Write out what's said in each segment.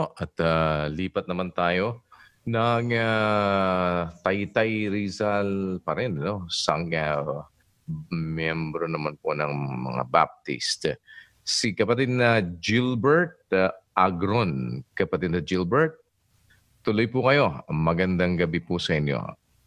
po at lipat naman tayo ng Taytay Rizal pa rin, no? Isang miyembro naman po ng mga Baptist. Si kapatid na Gilbert Agron. Kapatid na Gilbert, tuloy po kayo. Magandang gabi po sa inyo.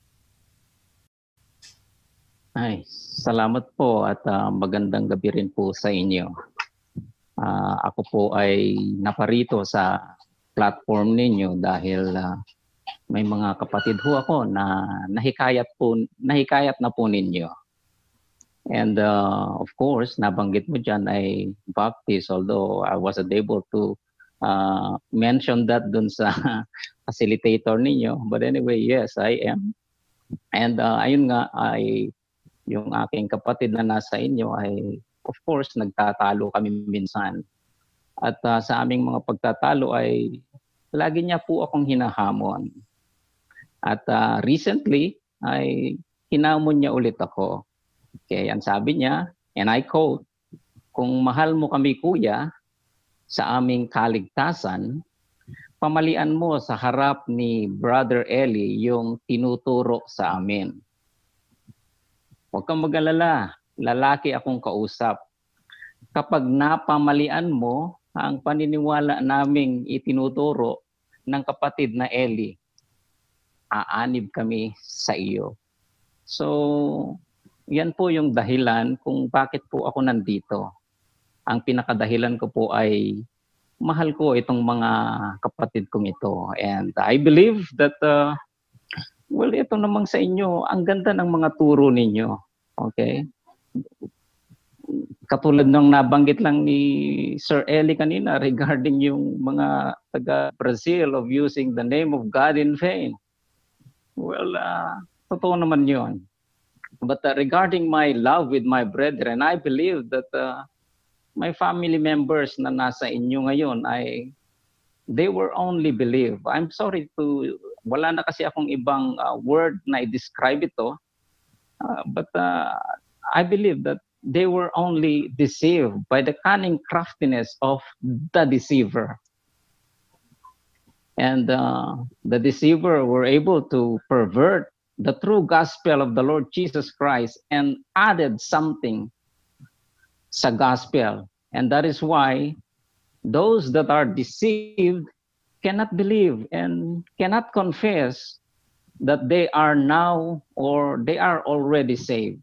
Ay, salamat po at magandang gabi rin po sa inyo. Ako po ay naparito sa platform ninyo dahil may mga kapatid ho ako na nahikayat na po ninyo. And of course, nabanggit mo dyan ay Baptist, although I wasn't able to mention that dun sa facilitator ninyo. But anyway, yes, I am. And ayun nga, yung aking kapatid na nasa inyo ay of course, nagtatalo kami minsan. At sa aming mga pagtatalo ay lagi niya po akong hinahamon. At recently ay hinamon niya ulit ako. Okay, ang sabi niya, and I quote, "Kung mahal mo kami kuya sa aming kaligtasan, pamalian mo sa harap ni Brother Eli yung tinuturo sa amin. Huwag kang mag-alala, lalaki akong kausap. Kapag napamalian mo ang paniniwala naming itinuturo ng kapatid na Eli, aanib kami sa iyo." So, yan po yung dahilan kung bakit po ako nandito. Ang pinakadahilan ko po ay mahal ko itong mga kapatid kong ito. And I believe that, well, ito namang sa inyo, ang ganda ng mga turo ninyo. Okay? Katulad ng nabanggit lang ni Sir Eli kanina regarding yung mga taga-Brazil of using the name of God in vain. Well, totoo naman yun. But regarding my love with my brethren, I believe that my family members na nasa inyo ngayon ay they were only believe. I'm sorry to, wala na kasi akong ibang word na i-describe ito. But I believe that they were only deceived by the cunning craftiness of the deceiver. And the deceiver were able to pervert the true gospel of the Lord Jesus Christ and added something sa gospel. And that is why those that are deceived cannot believe and cannot confess that they are now or they are already saved.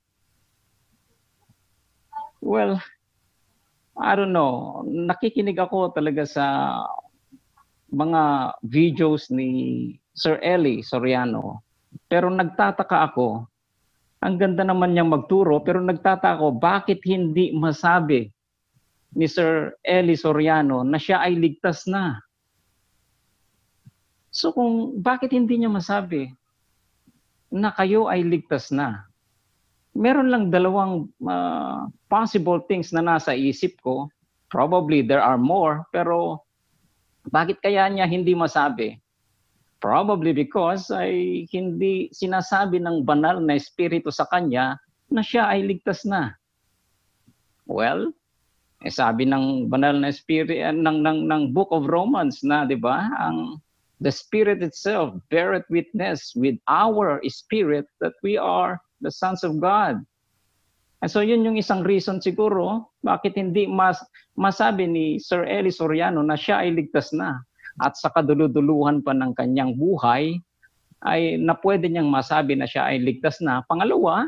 Well, I don't know. Nakikinig ako talaga sa mga videos ni Sir Eli Soriano. Pero nagtataka ako, ang ganda naman niyang magturo, pero nagtataka ako, bakit hindi masabi ni Sir Eli Soriano na siya ay ligtas na? So bakit hindi niya masabi na kayo ay ligtas na? Meron lang dalawang possible things na nasa isip ko. Probably there are more, pero bakit kaya niya hindi masabi? Probably because ay hindi sinasabi ng banal na espiritu sa kanya na siya ay ligtas na. Well, sabi ng banal na espiritu ng Book of Romans na, 'di ba? The Spirit itself beareth witness with our spirit that we are the sons of God. And so yun yung isang reason siguro bakit hindi masabi ni Sir Eli Soriano na siya ay ligtas na. At sa kaduluduluhan pa ng kanyang buhay ay na pwede niyang masabi na siya ay ligtas na. Pangalawa,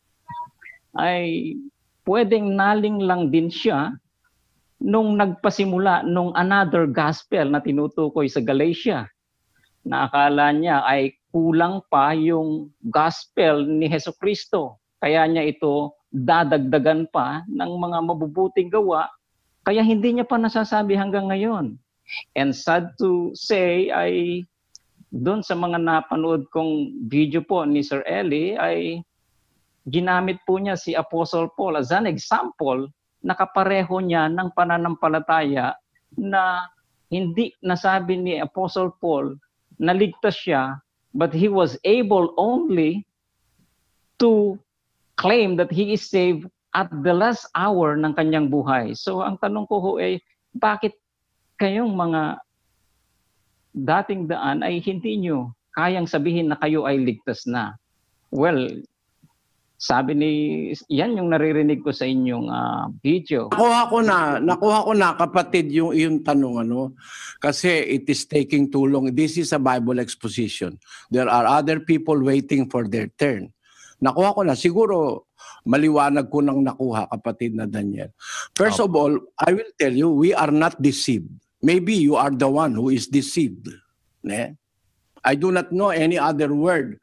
ay pwedeng naling lang din siya nung nagpasimula nung another gospel na tinutukoy sa Galatia. Na akala niya ay kulang pa yung gospel ni Hesukristo. Kaya niya ito dadagdagan pa ng mga mabubuting gawa. Kaya hindi niya pa nasasabi hanggang ngayon. And sad to say ay doon sa mga napanood kong video po ni Sir Eli ay ginamit po niya si Apostle Paul as an example na kapareho niya ng pananampalataya na hindi nasabi ni Apostle Paul na ligtas siya, but he was able only to claim that he is saved at the last hour ng kanyang buhay. So ang tanong ko ho ay, bakit kayong mga dating daan ay hindi nyo kayang sabihin na kayo ay ligtas na. Well, sabi yan yung naririnig ko sa inyong video. Nakuha ko na kapatid yung tanong kasi it is taking too long. This is a Bible exposition. There are other people waiting for their turn. Nakuha ko na, siguro maliwanag ko nang nakuha, kapatid na Daniel. First of all, I will tell you, we are not deceived. Maybe you are the one who is deceived. I do not know any other word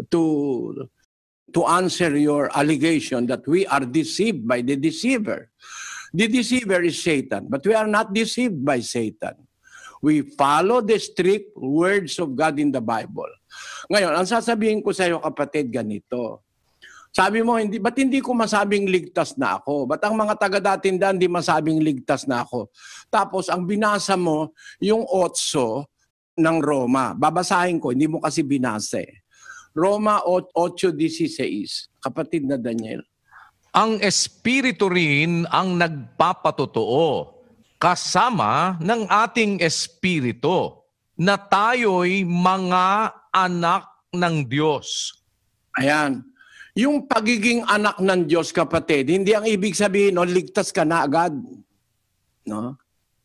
to answer your allegation that we are deceived by the deceiver. The deceiver is Satan, but we are not deceived by Satan. We follow the strict words of God in the Bible. Ngayon, ang sasabihin ko sa iyo, kapatid, ganito. Sabi mo, ba't hindi ko masabing ligtas na ako? Ba't ang mga taga-datindahan hindi masabing ligtas na ako? Tapos, ang binasa mo, yung 8 ng Roma. Babasahin ko, hindi mo kasi binasa eh. Roma 8:16, kapatid na Daniel. Ang Espiritu rin ang nagpapatotoo, kasama ng ating Espiritu, na tayo'y mga anak ng Diyos. Ayan. Yung pagiging anak ng Diyos, kapatid, hindi ang ibig sabihin, ligtas ka na agad. No?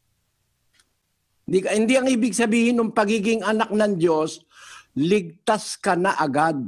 Hindi ang ibig sabihin ng pagiging anak ng Diyos, ligtas ka na agad.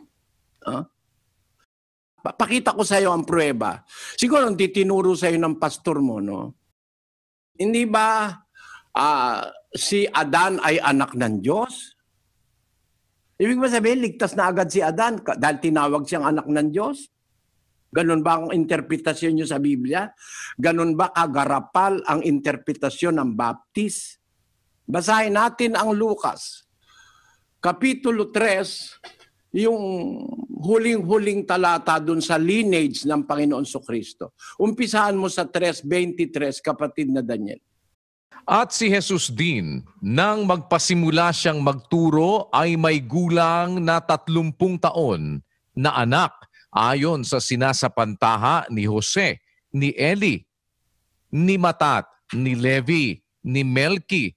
Pakita ko sa iyo ang pruweba. Siguro hindi tinuro sa iyo ng pastor mo, no? Hindi ba si Adan ay anak ng Diyos? Ibig ba sabihin, ligtas na agad si Adan dahil tinawag siyang anak ng Diyos? Ganun ba ang interpretasyon niyo sa Biblia? Ganun ba kagarapal ang interpretasyon ng Baptist? Basahin natin ang Lucas. Kapitulo 3, yung huling-huling talata dun sa lineage ng Panginoon Kristo. Umpisahan mo sa 3:23, kapatid na Daniel. At si Jesus din, nang magpasimula siyang magturo, ay may gulang na 30 taon na anak ayon sa sinasapantaha ni Jose, ni Eli, ni Matat, ni Levi, ni Melki,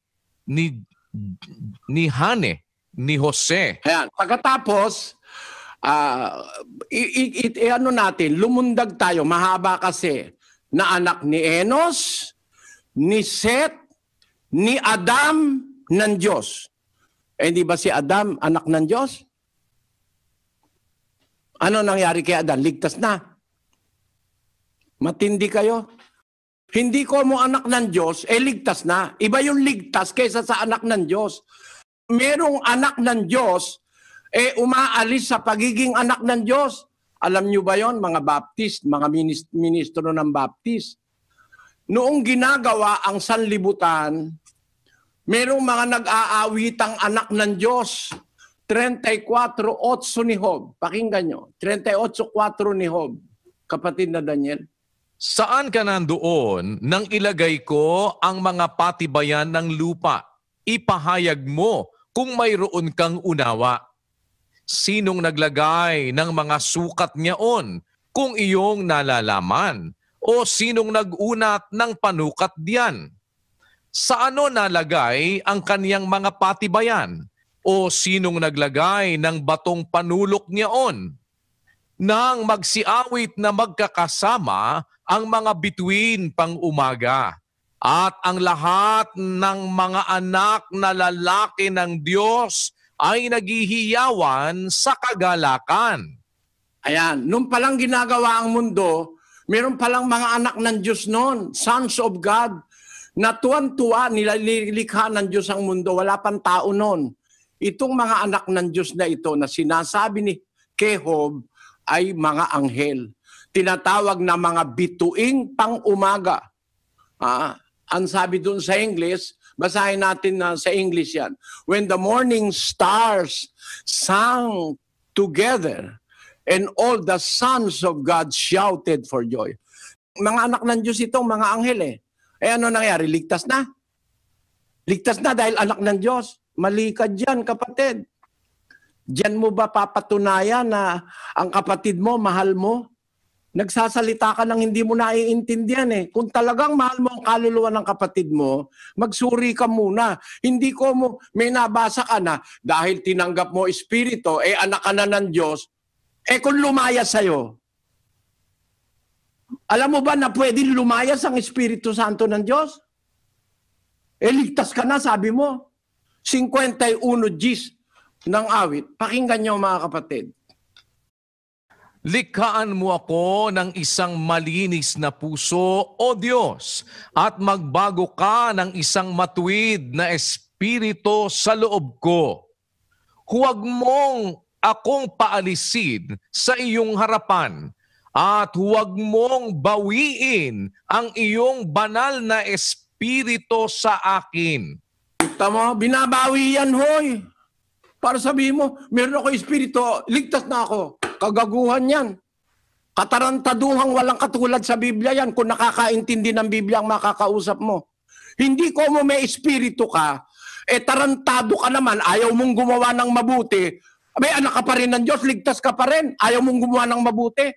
ni Hane, ni Jose. Ayan. Pagkatapos, lumundag tayo, mahaba kasi, na anak ni Enos, ni Seth, ni Adam ng Diyos. Hindi ba si Adam anak ng Diyos? Ano nangyari kay Adam? Ligtas na. Matindi kayo. Hindi ko mo anak ng Diyos, ligtas na. Iba yung ligtas kaysa sa anak ng Diyos. Merong anak ng Diyos, umaalis sa pagiging anak ng Diyos. Alam nyo ba yon, mga Baptist, mga ministro ng Baptist? Noong ginagawa ang sanlibutan, merong mga nag-aawitang anak ng Diyos. 34:8 ni Job. Pakinggan nyo. 38:4 ni Job. Kapatid na Daniel. Saan ka nandoon nang ilagay ko ang mga patibayan ng lupa? Ipahayag mo kung mayroon kang unawa. Sinong naglagay ng mga sukat niyaon kung iyong nalalaman? O sinong nag-unat ng panukat diyan? Sa ano nalagay ang kaniyang mga patibayan? O sinong naglagay ng batong panulok niyaon? Nang magsiawit na magkakasama ang mga bituin pang umaga, at ang lahat ng mga anak na lalaki ng Diyos ay naghihiyawan sa kagalakan. Ayan, nung palang ginagawa ang mundo, meron palang mga anak ng Diyos noon, sons of God, na tuwan-tuwa, nilikha ng Diyos ang mundo, wala pang tao noon. Itong mga anak ng Diyos na ito na sinasabi ni Job ay mga anghel. Tinatawag na mga bituing pang-umaga. Ang sabi doon sa English, basahin natin sa English yan. When the morning stars sang together, and all the sons of God shouted for joy. Mga anak ng Diyos itong mga anghel ano nangyari? Ligtas na. Ligtas na dahil anak ng Diyos. Mali ka dyan, kapatid. Diyan mo ba papatunayan na ang kapatid mo, mahal mo? Nagsasalita ka ng hindi mo naiintindihan eh. Kung talagang mahal mo ang kaluluwa ng kapatid mo, magsuri ka muna. Hindi ko mo, may nabasa ka na, dahil tinanggap mo espiritu, anak ka na ng Diyos, kung lumayas sa'yo. Alam mo ba na pwedeng lumayas ang Espiritu Santo ng Diyos? Ligtas ka na, sabi mo. 51 Gs ng awit. Pakinggan niyo mga kapatid. Likhaan mo ako ng isang malinis na puso, O Diyos, at magbago ka ng isang matuwid na espiritu sa loob ko. Huwag mong akong paalisin sa iyong harapan, at huwag mong bawiin ang iyong banal na espiritu sa akin. Tama, binabawi yan, hoy. Para sabihin mo, meron ako espiritu, ligtas na ako. Kagaguhan yan. Katarantaduhang walang katulad sa Biblia yan kung nakakaintindi ng Biblia ang makakausap mo. Hindi ko mo may espiritu ka, tarantado ka naman, ayaw mong gumawa ng mabuti, may anak ka pa rin ng Diyos, ligtas ka pa rin, ayaw mong gumawa ng mabuti.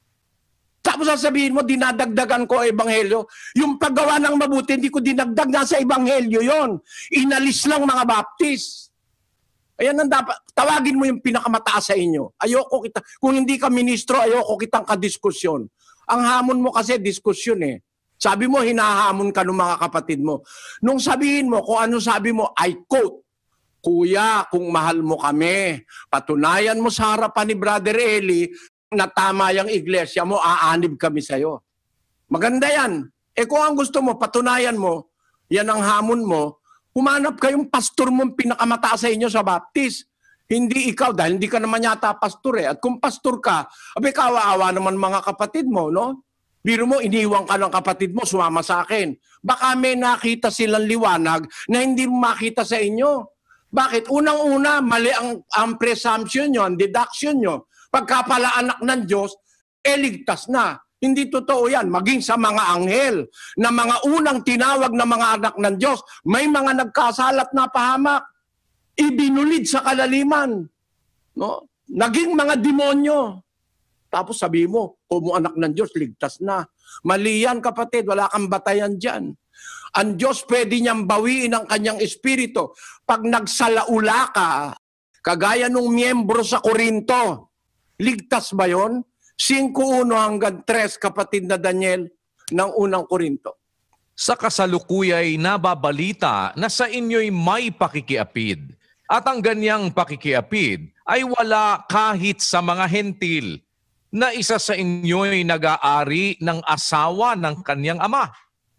Tapos sasabihin mo, dinadagdagan ko ang ebanghelyo. Yung paggawa ng mabuti, hindi ko dinagdag, nasa ebanghelyo yon. Inalis lang mga baptist. Ayan ang dapat, tawagin mo yung pinakamataas sa inyo. Ayoko kita, kung hindi ka ministro, ayoko kitang kadiskusyon. Ang hamon mo kasi diskusyon eh. Sabi mo, hinahamon ka ng mga kapatid mo. Nung sabihin mo, kung ano sabi mo, I quote, Kuya, kung mahal mo kami, patunayan mo sa harapan ni Brother Eli na tama yung iglesia mo, aanib kami sa'yo. Maganda yan. Kung ang gusto mo, patunayan mo, yan ang hamon mo, humanap kayong pastor mong pinakamataas sa inyo sa baptist. Hindi ikaw, dahil hindi ka naman yata pastor eh. At kung pastor ka, kawa-awa naman mga kapatid mo, no? Biro mo, iniwan ka ng kapatid mo, sumama sa akin. Baka may nakita silang liwanag na hindi makita sa inyo. Bakit? Unang-una, mali ang presumption nyo, ang deduction nyo. Pagka pala anak ng Diyos, ligtas na. Hindi totoo yan. Maging sa mga anghel na mga unang tinawag na mga anak ng Diyos, may mga nagkasalat na pahamak. Ibinulid sa kalaliman. No? Naging mga demonyo. Tapos sabi mo, kung mo anak ng Diyos, ligtas na. Mali yan kapatid, wala kang batayan dyan. Ang Diyos pwede niyang bawiin ang kanyang espiritu. Pag nagsalaula ka, kagaya nung miyembro sa Korinto, ligtas ba yon? 5:1 hanggang 3, kapatid na Daniel, ng unang Korinto. Sa kasalukuyay nababalita na sa inyo'y may pakikiapid, at ang ganyang pakikiapid ay wala kahit sa mga hentil, na isa sa inyo'y nag-aari ng asawa ng kanyang ama.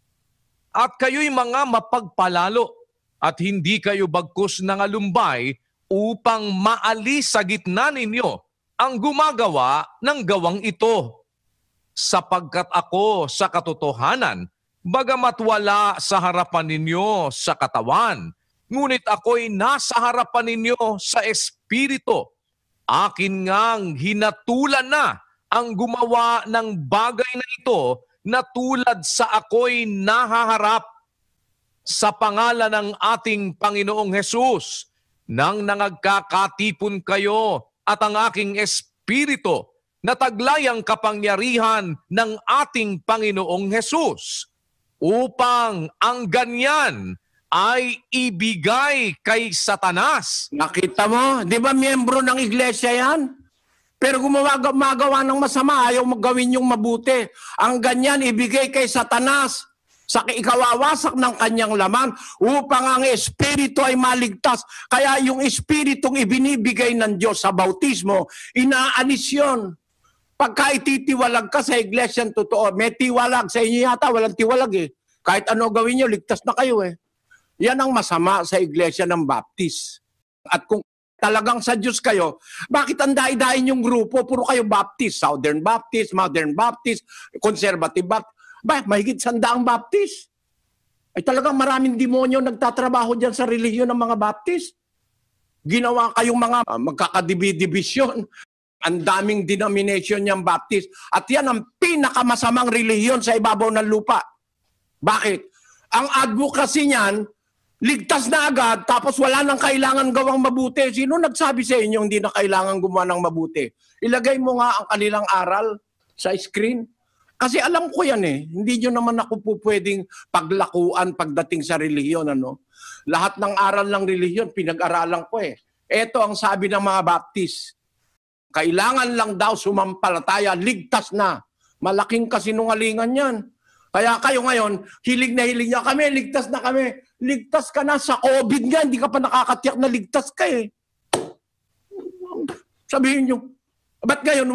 At kayo'y mga mapagpalalo, at hindi kayo bagkus ng alumbay upang maalis sa gitna ninyo ang gumagawa ng gawang ito. Sapagkat ako sa katotohanan, bagamat wala sa harapan ninyo sa katawan, ngunit ako'y nasa harapan ninyo sa espiritu. Akin ngang hinatulan na ang gumawa ng bagay na ito na tulad sa ako'y nahaharap sa pangalan ng ating Panginoong Hesus, nang nangagkakatipon kayo at ang aking espiritu na taglayang kapangyarihan ng ating Panginoong Hesus, upang ang ganyan ay ibigay kay Satanas. Nakita mo? Di ba miyembro ng iglesia yan? Pero gumagawa ng masama, ayaw magawin yung mabuti. Ang ganyan ibigay kay Satanas sa ikawawasak ng kanyang laman upang ang espiritu ay maligtas. Kaya yung espiritong ibinibigay ng Diyos sa bautismo, inaalis yun. Pagka ititiwalag ka sa iglesia, totoo, may tiwalag. Sa inyo yata, walang tiwalag eh. Kahit ano gawin nyo, ligtas na kayo eh. Yan ang masama sa iglesia ng Baptist. At kung talagang sa Diyos kayo, bakit ang dai-dain yung grupo? Puro kayo Baptist, Southern Baptist, Modern Baptist, Conservative Baptist. Mahigit 100 Baptist. Ay talagang maraming demonyo nagtatrabaho dyan sa relihiyon ng mga Baptist. Ginawa kayong mga magkakadibisyon. Ang daming denomination niyang Baptist. At yan ang pinakamasamang relihiyon sa ibabaw ng lupa. Bakit? Ang advocacy niyan, ligtas na agad, tapos wala nang kailangan gawang mabuti. Sino nagsabi sa inyo hindi na kailangan gumawa ng mabuti? Ilagay mo nga ang kanilang aral sa screen? Kasi alam ko yan eh. Hindi nyo naman ako po pwedeng paglakuan pagdating sa relihiyon. Ano? Lahat ng aral ng relihiyon, pinag-aralan ko eh. Ito ang sabi ng mga Baptist. Kailangan lang daw sumampalataya, ligtas na. Malaking kasinungalingan yan. Kaya kayo ngayon, hilig na hilig niya kami, ligtas na kami. Ligtas ka na sa COVID nga, hindi ka pa nakakatiyak na ligtas ka eh. Sabihin nyo, ba't ngayon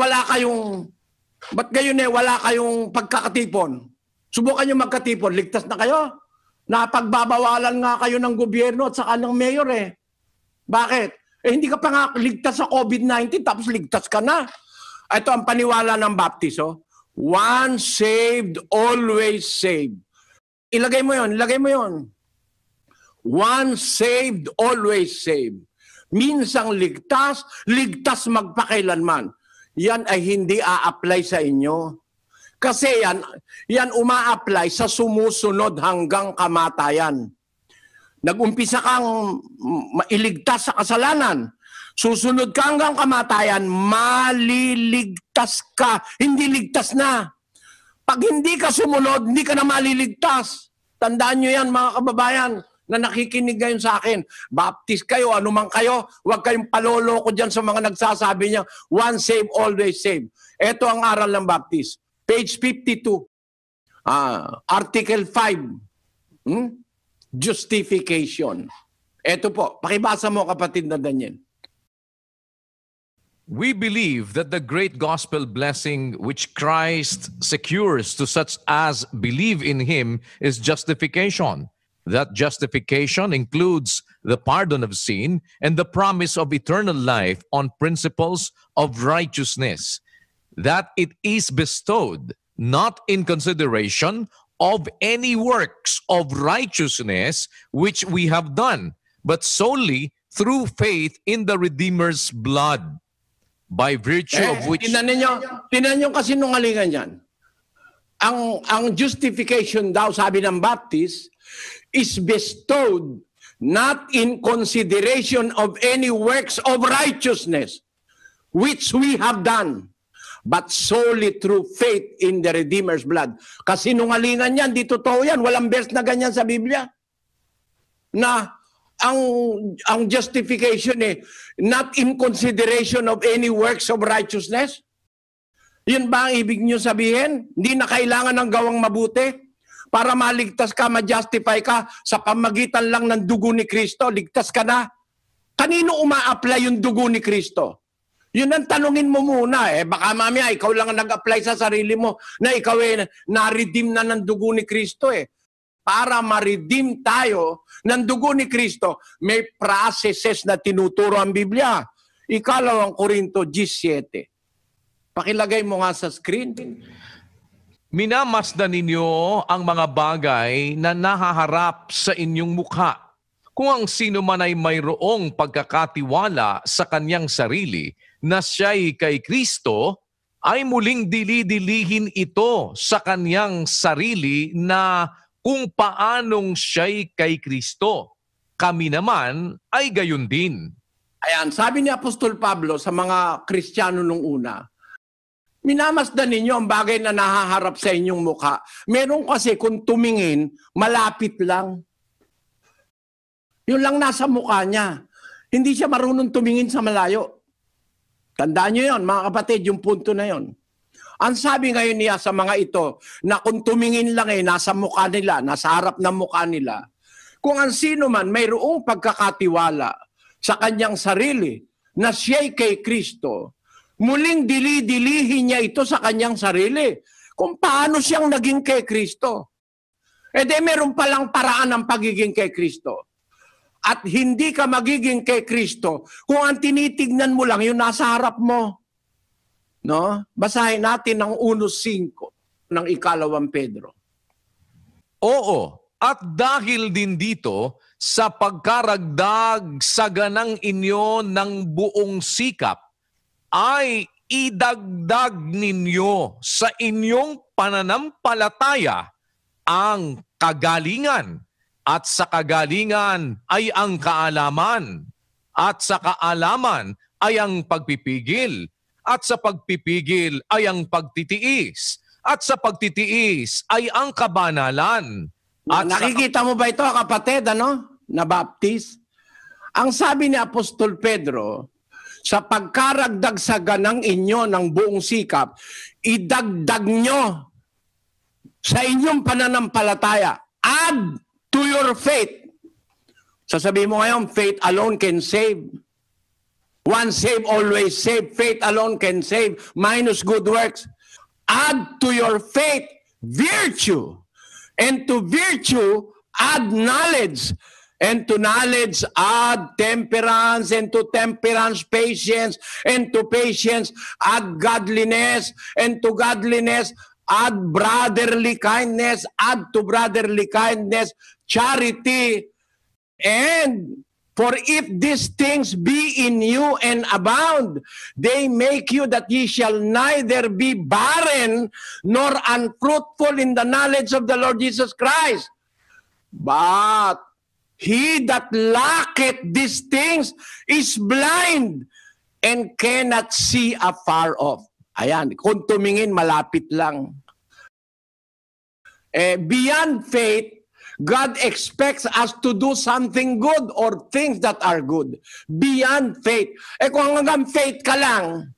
wala kayong pagkakatipon? Subukan nyo magkatipon, ligtas na kayo? Napagbabawalan nga kayo ng gobyerno at saka ng mayor eh. Bakit? Hindi ka pa nga ligtas sa COVID-19 tapos ligtas ka na. Ito ang paniwala ng Baptist. Oh. Once saved, always saved. Ilagay mo yon. Once saved, always saved. Minsang ligtas, ligtas magpakailanman. Yan ay hindi a-apply sa inyo. Kasi yan uma-apply sa sumusunod hanggang kamatayan. Nag-umpisa kang mailigtas sa kasalanan. Susunod ka hanggang kamatayan, maliligtas ka. Hindi ligtas na. Pag hindi ka sumunod, hindi ka na maliligtas. Tandaan nyo yan mga kababayan na nakikinig ngayon sa akin. Baptist kayo, anumang kayo, huwag kayong paloloko dyan sa mga nagsasabi niya, once saved, always saved. Ito ang aral ng Baptist. Page 52. Article 5. Justification. Ito po, pakibasa mo kapatid na Daniel. We believe that the great gospel blessing which Christ secures to such as believe in him is justification. That justification includes the pardon of sin and the promise of eternal life on principles of righteousness. That it is bestowed not in consideration of any works of righteousness which we have done, but solely through faith in the Redeemer's blood, by virtue of which... Tinan nyo kasi nungalingan yan. Ang justification daw, sabi ng Baptist, is bestowed not in consideration of any works of righteousness which we have done, but solely through faith in the Redeemer's blood. Kasi nungalingan yan, di totoo yan. Walang verse na ganyan sa Biblia. Na ang justification not in consideration of any works of righteousness. Yun ba ang ibig nyo sabihin? Hindi na kailangan ng gawang mabuti para maligtas ka, ma-justify ka sa pamagitan lang ng dugo ni Kristo, ligtas ka na. Kanino uma-apply yung dugo ni Kristo? Yun ang tanungin mo muna. Baka mamaya ikaw lang ang nag-apply sa sarili mo na ikaw na-redeem na ng dugo ni Kristo Para ma-redeem tayo ng dugo ni Kristo, may processes na tinuturo ang Biblia. Ikalawang Korinto 17. Pakilagay mo nga sa screen. Minamasdan ninyo ang mga bagay na nahaharap sa inyong mukha. Kung ang sino man ay mayroong pagkakatiwala sa kanyang sarili na siya'y kay Kristo, ay muling dili-dilihin ito sa kanyang sarili na kung paanong siya'y kay Kristo. Kami naman ay gayon din. Ayan, sabi ni Apostol Pablo sa mga Kristiyano nung una, minamasdan ninyo ang bagay na nahaharap sa inyong mukha. Meron kasi kung tumingin, malapit lang. Yun lang nasa mukha niya. Hindi siya marunong tumingin sa malayo. Tandaan nyo yun, mga kapatid, yung punto na yun. Ang sabi ngayon niya sa mga ito, na kung tumingin lang nasa mukha nila, nasa harap ng mukha nila, kung ang sino man mayroong pagkakatiwala sa kanyang sarili na siya'y kay Kristo, muling dili-dilihin niya ito sa kanyang sarili. Kung paano siyang naging kay Kristo. Meron palang paraan ng pagiging kay Kristo. At hindi ka magiging kay Kristo kung ang tinitignan mo lang yung nasa harap mo. No? Basahin natin ang 1:5 ng 2 Pedro. Oo, at dahil din dito, sa pagkaragdag sa ganang inyo ng buong sikap, ay idagdag ninyo sa inyong pananampalataya ang kagalingan, at sa kagalingan ay ang kaalaman, at sa kaalaman ay ang pagpipigil, at sa pagpipigil ay ang pagtitiis, at sa pagtitiis ay ang kabanalan. At Nakikita mo ba ito, kapatid, na baptist? Ang sabi ni Apostol Pedro, sa pagkaragdag sa ganang inyo ng buong sikap, idagdag nyo sa inyong pananampalataya. Add to your faith. Sasabihin mo ngayon, faith alone can save. Once saved, always saved. Faith alone can save. Minus good works. Add to your faith virtue. And to virtue, add knowledge. And to knowledge, add temperance. And to temperance, patience. And to patience, add godliness. And to godliness, add brotherly kindness. Add to brotherly kindness, charity. And for if these things be in you and abound, they make you that ye shall neither be barren nor unfruitful in the knowledge of the Lord Jesus Christ. But he that lacketh these things is blind and cannot see afar off. Ayan, kung tumingin, malapit lang. Beyond faith, God expects us to do something good or things that are good. Beyond faith. Kung hanggang faith ka lang,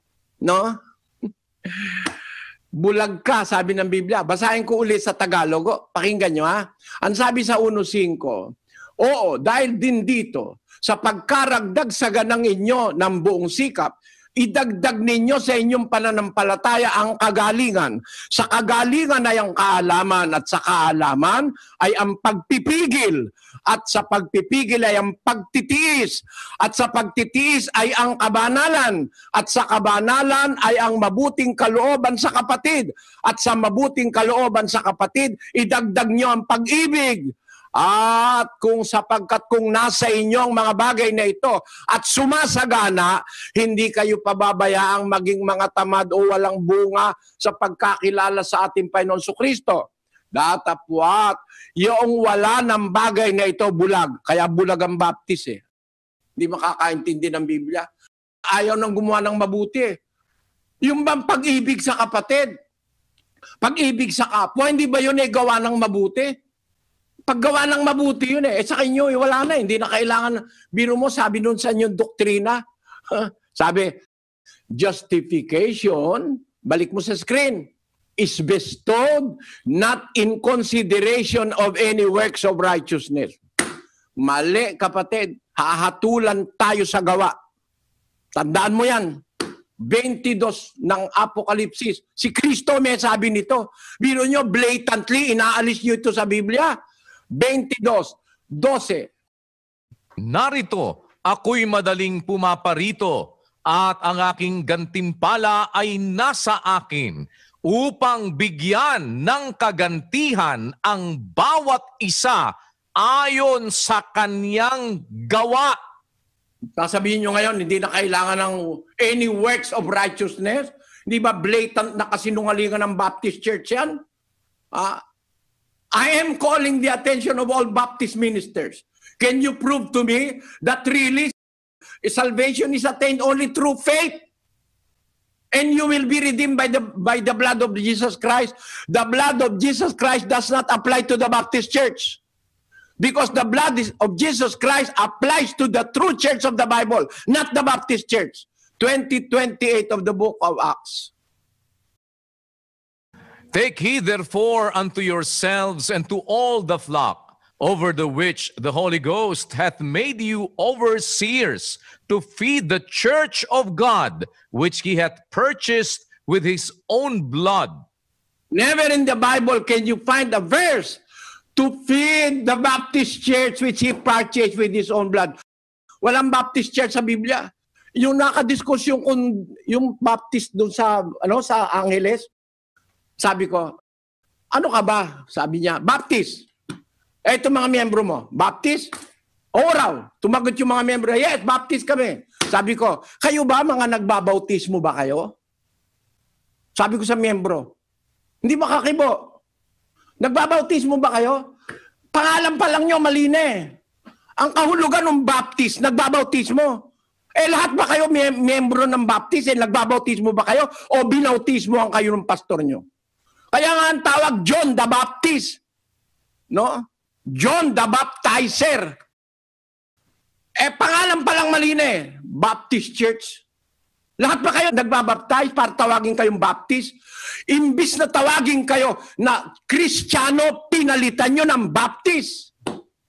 bulag ka, sabi ng Biblia. Basahin ko ulit sa Tagalog. Pakinggan nyo, ha? Ang sabi sa 1:5, oo, dahil din dito, sa pagkaragdag sa ganang inyo ng buong sikap, idagdag ninyo sa inyong pananampalataya ang kagalingan. Sa kagalingan ay ang kaalaman, at sa kaalaman ay ang pagpipigil, at sa pagpipigil ay ang pagtitiis, at sa pagtitiis ay ang kabanalan, at sa kabanalan ay ang mabuting kalooban sa kapatid, at sa mabuting kalooban sa kapatid, idagdag nyo ang pag-ibig. At sapagkat kung nasa inyo ang mga bagay na ito at sumasagana, hindi kayo pababayaang maging mga tamad o walang bunga sa pagkakilala sa ating Panginoon Kristo. Datapwat, yung wala ng bagay na ito bulag. Kaya bulag ang baptist eh. Hindi makakaintindi ng Biblia. Ayaw nang gumawa ng mabuti eh. Yung bang pag-ibig sa kapatid, pag-ibig sa kapwa, hindi ba yun gawa ng mabuti? Paggawa ng mabuti yun eh. Sa inyo, wala na. Hindi na kailangan. Biro mo, sabi nun sa inyong doktrina. Sabi, justification, balik mo sa screen, is bestowed not in consideration of any works of righteousness. Mali, kapatid. Hahatulan tayo sa gawa. Tandaan mo yan. 22 ng Apokalipsis. Si Kristo may sabi nito. Biro nyo, blatantly, inaalis nyo ito sa Biblia. 22:12. Narito, ako'y madaling pumaparito, at ang aking gantimpala ay nasa akin, upang bigyan ng kagantihan ang bawat isa ayon sa kanyang gawa. Sasabihin nyo ngayon, hindi na kailangan ng any works of righteousness? Hindi ba blatant na kasinungalingan ng Baptist Church yan? I am calling the attention of all Baptist ministers. Can you prove to me that really salvation is attained only through faith? And you will be redeemed by the blood of Jesus Christ. The blood of Jesus Christ does not apply to the Baptist Church. Because the blood of Jesus Christ applies to the true church of the Bible, not the Baptist Church. 20:28 of the book of Acts. Take heed therefore unto yourselves and to all the flock, over the which the Holy Ghost hath made you overseers, to feed the church of God, which he hath purchased with his own blood. Never in the Bible can you find a verse to feed the Baptist church which he purchased with his own blood. Walang Baptist church sa Biblia. Yung nakadiskusyon kung yung Baptist doon sa Angeles, sabi ko, ano ka ba? Sabi niya, Baptist. Ito mga miyembro mo, Baptist? Oo raw. Tumagot yung mga miyembro, yes, Baptist kami. Sabi ko, kayo ba mga nagbabautismo ba kayo? Sabi ko sa miyembro, hindi ba kakibo? Nagbabautismo ba kayo? Pangalan pa lang nyo, mali na eh. Ang kahulugan ng Baptist, nagbabautismo. Lahat ba kayo miyembro ng baptist? Nagbabautismo ba kayo? O binautismo ang kayo ng pastor nyo? Kaya nga ang tawag John the Baptist. No? John the Baptizer. Pangalan pa lang mali na eh. Baptist Church. Lahat ba kayo nagbabaptize para tawagin kayong Baptist? Imbis na tawagin kayo na Kristiyano, pinalitan nyo ng Baptist.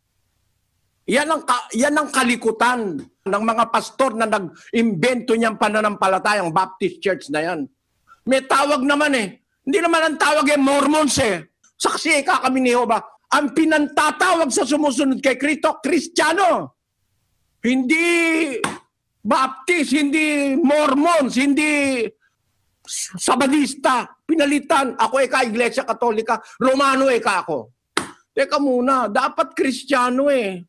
Yan ang kalikutan ng mga pastor na nag-imbento niyang pananampalatayang Baptist Church na yan. May tawag naman eh. Hindi naman ang tawag Mormons eh. Saksi ka kami ni Jehovah. Ang pinantatawag sa sumusunod kay Kristo, Kristiyano. Hindi Baptist, hindi Mormons, hindi Sabadista. Pinalitan. Ako Iglesia Katolika. Romano ako. Teka muna, dapat Kristiyano eh.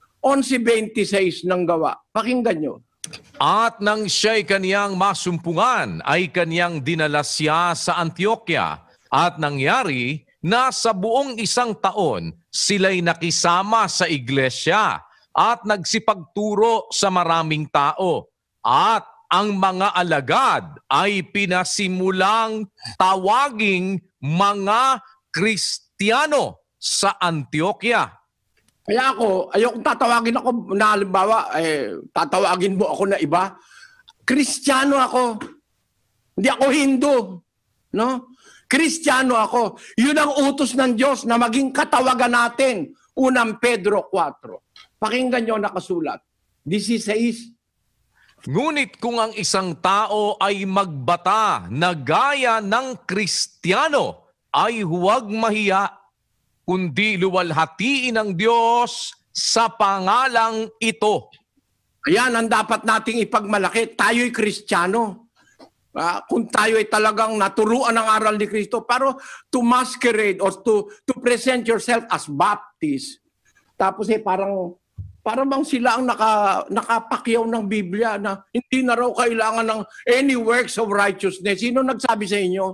11:26 ng gawa. Pakinggan nyo. At nang siya'y kaniyang masumpungan, ay kaniyang dinala siya sa Antioquia. At nangyari na sa buong 1 taon, sila'y nakisama sa iglesia at nagsipagturo sa maraming tao. At ang mga alagad ay pinasimulang tawaging mga Kristiyano sa Antioquia. Kaya ayokong tatawagin ako na halimbawa, tatawagin mo ako na iba. Kristiyano ako. Hindi ako Hindu. No? Kristiyano ako. Yun ang utos ng Diyos na maging katawagan natin. 1 Pedro 4. Pakinggan nyo nakasulat. 16. Ngunit kung ang isang tao ay magbata na gaya ng Kristiyano, ay huwag mahiya, kundi luwalhatiin ng Diyos sa pangalang ito. Ayan ang dapat nating ipagmalaki. Tayo'y Kristiyano. Kung tayo ay talagang naturuan ng aral ni Kristo, pero to masquerade or to present yourself as Baptist, tapos parang bang sila ang nakapakyaw ng Biblia na hindi na raw kailangan ng any works of righteousness. Sino nagsabi sa inyo?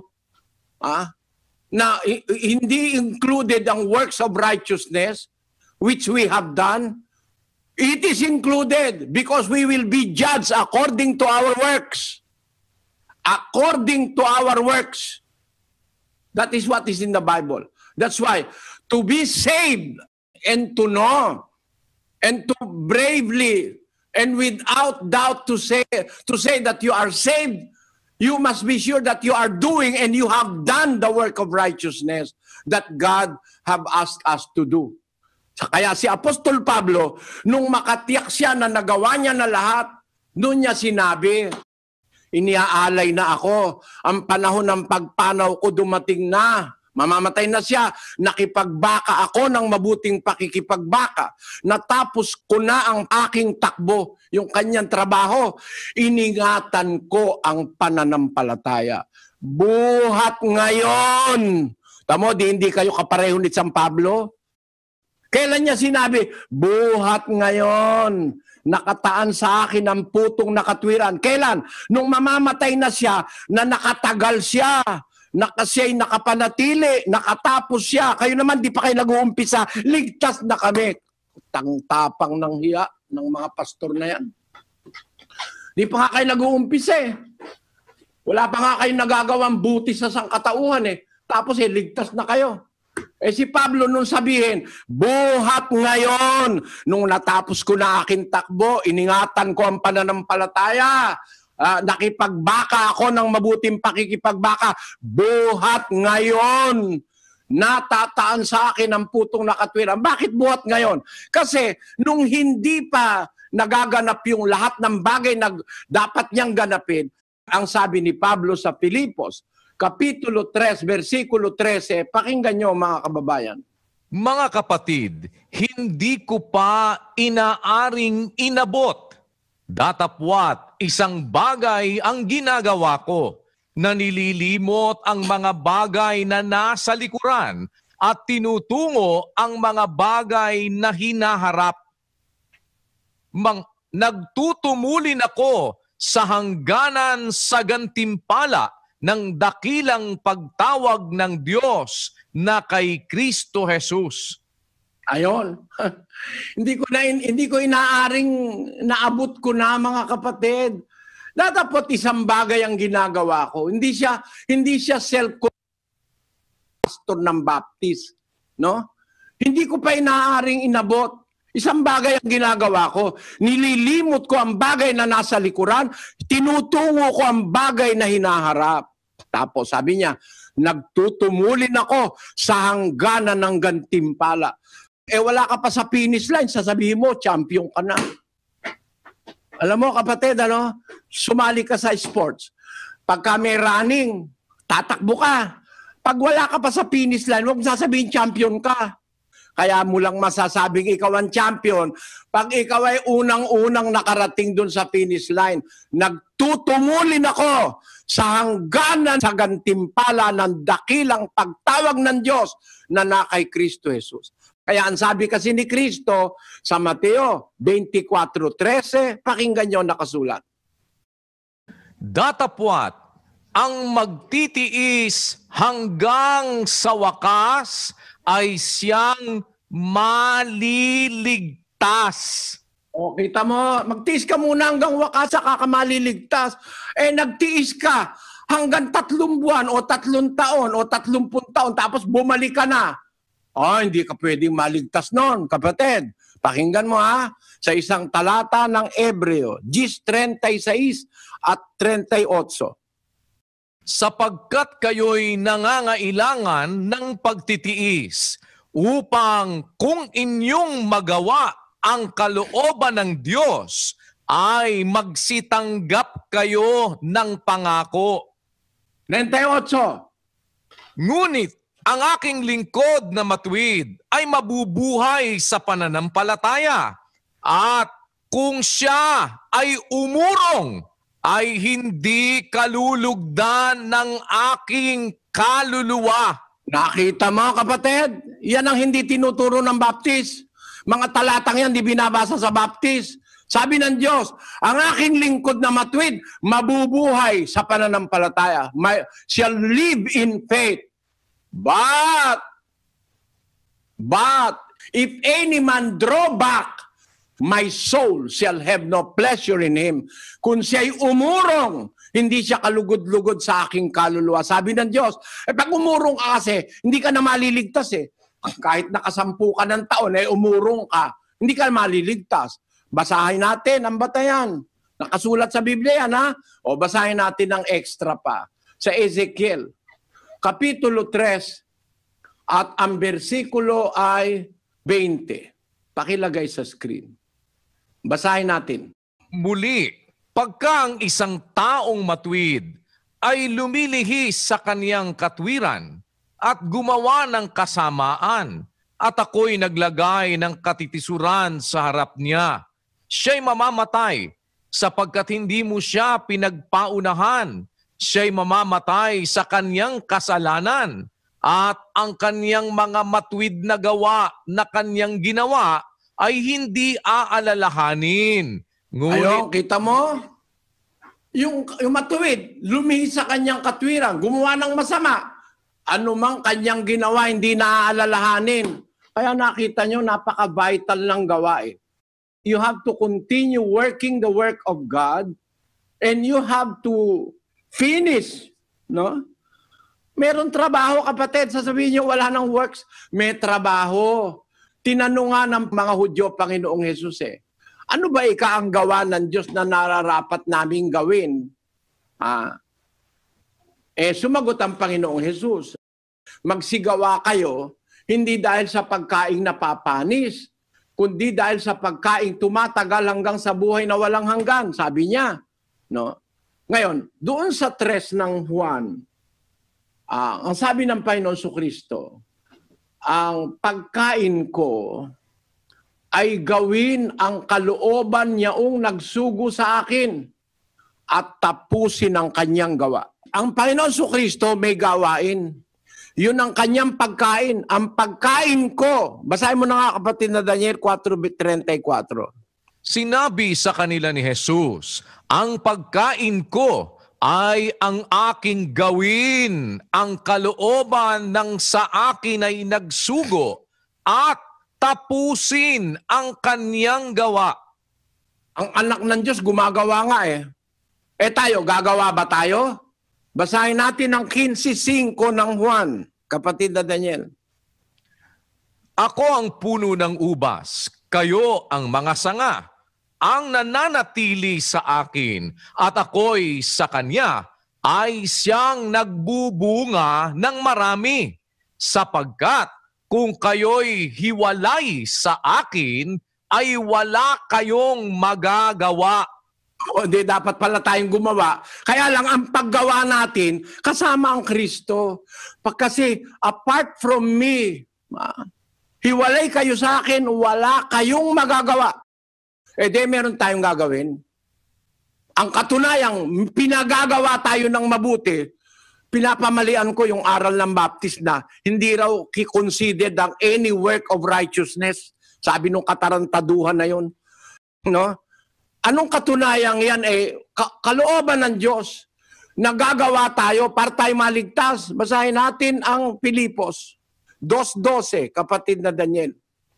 Na hindi included ang works of righteousness which we have done? It is included because we will be judged according to our works. According to our works. That is what is in the Bible. That's why to be saved and to know and to bravely and without doubt to say that you are saved, you must be sure that you are doing and you have done the work of righteousness that God have asked us to do. Kaya si Apostol Pablo, nung makatiyak siya na nagawa niya na lahat, noon niya sinabi, iniaalay na ako, ang panahon ng pagpanaw ko dumating na. Mamamatay na siya. Nakipagbaka ako ng mabuting pakikipagbaka. Natapos ko na ang aking takbo, yung kanyang trabaho. Iningatan ko ang pananampalataya. Buhat ngayon. Tamo, hindi kayo kapareho ni San Pablo? Kailan niya sinabi, buhat ngayon. Nakataan sa akin ang putong nakatwiran. Kailan? Nung mamamatay na siya, na nakatagal siya. Siya'y nakapanatili, nakatapos siya. Kayo naman, di pa kayo nag-uumpisa. Ligtas na kami. Tapang ng hiya ng mga pastor na yan. Di pa nga kayo nag-uumpisa eh. Wala pa nga kayo nagagawang buti sa sangkatauhan eh. Tapos ligtas na kayo. Si Pablo nung sabihin, buhat ngayon. Nung natapos ko na aking takbo, iningatan ko ang pananampalataya. Nakipagbaka ako ng mabuting pakikipagbaka. Buhat ngayon. Natataan sa akin ang putong nakatwiran. Bakit buhat ngayon? Kasi nung hindi pa nagaganap yung lahat ng bagay na dapat niyang ganapin, ang sabi ni Pablo sa Filipos, Kapitulo 3, versikulo 13, pakinggan nyo mga kababayan. Mga kapatid, hindi ko pa inaaring inabot. Datapwat, isang bagay ang ginagawa ko, na nililimot ang mga bagay na nasa likuran at tinutungo ang mga bagay na hinaharap. Nagtutumulin ako sa hangganan sa gantimpala ng dakilang pagtawag ng Diyos na kay Kristo Jesus. Ayon. hindi ko inaaring naabot ko na, mga kapatid. Datapot isang bagay ang ginagawa ko. Hindi siya pastor ng Baptist, no? Hindi ko pa inaaring inabot. Isang bagay ang ginagawa ko. Nililimot ko ang bagay na nasa likuran, tinutungo ko ang bagay na hinaharap. Tapos sabi niya, nagtutumulin ako sa hangganan ng gantimpala. Wala ka pa sa finish line, sasabihin mo, champion ka na. Alam mo, kapatid, sumali ka sa sports. Pagka may running, tatakbo ka. Pag wala ka pa sa finish line, huwag sasabihin champion ka. Kaya mo lang masasabing ikaw ang champion pag ikaw ay unang-unang nakarating dun sa finish line. Nagtutumulin ako sa hangganan sa gantimpala ng dakilang pagtawag ng Diyos na kay Kristo Jesus. Kaya ang sabi kasi ni Kristo sa Mateo 24:13, pakinggan niyo nakasulat. Datapwat ang magtitiis hanggang sa wakas ay siyang maliligtas. O, kita mo, magtiis ka muna hanggang wakas, saka ka maliligtas. Nagtiis ka hanggang 3 buwan o 3 taon o 30 taon, tapos bumalik ka na. Hindi ka pwedeng maligtas noon, kapatid. Pakinggan mo sa isang talata ng Hebreo, 10:36 at 38. Sapagkat kayo'y nangangailangan ng pagtitiis upang kung inyong magawa ang kalooban ng Diyos ay magsitanggap kayo ng pangako. 38. Ngunit ang aking lingkod na matuwid ay mabubuhay sa pananampalataya at kung siya ay umurong ay hindi kalulugdan ng aking kaluluwa. Nakita mo, kapatid? Yan ang hindi tinuturo ng Baptist. Mga talatang yan, di binabasa sa Baptist. Sabi ng Diyos, ang aking lingkod na matuwid, mabubuhay sa pananampalataya. Shall live in faith. But, if any man draw back, my soul shall have no pleasure in him. Kung siya'y umurong, hindi siya kalugod-lugod sa aking kaluluwa. Sabi ng Diyos, pag umurong ka kasi, hindi ka na maliligtas eh. Kahit nakasampu ka ng taon, umurong ka, hindi ka maliligtas. Basahin natin ang batayan. Nakasulat sa Biblia yan, O basahin natin ng extra pa. Sa Ezekiel, Kapitulo 3, at ang bersikulo ay 20. Pakilagay sa screen. Basahin natin. Muli, pagka ang isang taong matuwid ay lumilihis sa kaniyang katwiran at gumawa ng kasamaan at ako'y naglagay ng katitisuran sa harap niya, siya'y mamamatay sapagkat hindi mo siya pinagpaunahan. Siya'y mamamatay sa kaniyang kasalanan at ang kaniyang mga matuwid na gawa na kaniyang ginawa ay hindi aalalahanin. Ayun, kita mo? Yung matuwid, lumihis sa kanyang katwiran, gumawa ng masama. Ano mang kanyang ginawa, hindi naaalalahanin. Kaya nakita nyo, napaka-vital ng gawain. You have to continue working the work of God and you have to finish, no? Meron trabaho, kapatid. Sasabihin nyo, wala ng works. May trabaho. Tinanong nga ng mga Hudyo, Panginoong Jesus ano ba ang gawa ng Diyos na nararapat naming gawin? Sumagot ang Panginoong Jesus, magsigawa kayo, hindi dahil sa pagkaing napapanis, kundi dahil sa pagkaing tumatagal hanggang sa buhay na walang hanggan, sabi niya. No? Ngayon, doon sa 3 ng Juan, ang sabi ng Panginoon Kristo, ang pagkain ko ay gawin ang kalooban niyaong nagsugo sa akin at tapusin ang kanyang gawa. Ang Panginoon Kristo may gawain. Yun ang kanyang pagkain. Ang pagkain ko. Basahin mo na nga, kapatid, na Daniel 4:34. Sinabi sa kanila ni Jesus, ang pagkain ko ay ang aking gawin, ang kalooban ng sa akin ay nagsugo at tapusin ang kanyang gawa. Ang anak ng Diyos gumagawa nga eh. Eh tayo, gagawa ba tayo? Basahin natin ang 15:5 ng Juan, kapatid na Daniel. Ako ang puno ng ubas, kayo ang mga sanga. Ang nananatili sa akin at ako'y sa kanya ay siyang nagbubunga ng marami. Sapagkat kung kayo'y hiwalay sa akin, ay wala kayong magagawa. O di dapat pala tayong gumawa. Kaya lang ang paggawa natin, kasama ang Kristo. Kasi apart from me, hiwalay kayo sa akin, wala kayong magagawa. Eh di meron tayong gagawin. Ang katunayang, pinagagawa tayo ng mabuti, pinapamalian ko yung aral ng Baptist na hindi raw considered ang any work of righteousness. Sabi nung katarantaduhan na yun. No? Anong katunayang yan? Kalooban ng Diyos. Nagagawa tayo para tayo maligtas. Basahin natin ang Pilipos 2:12, kapatid na Daniel.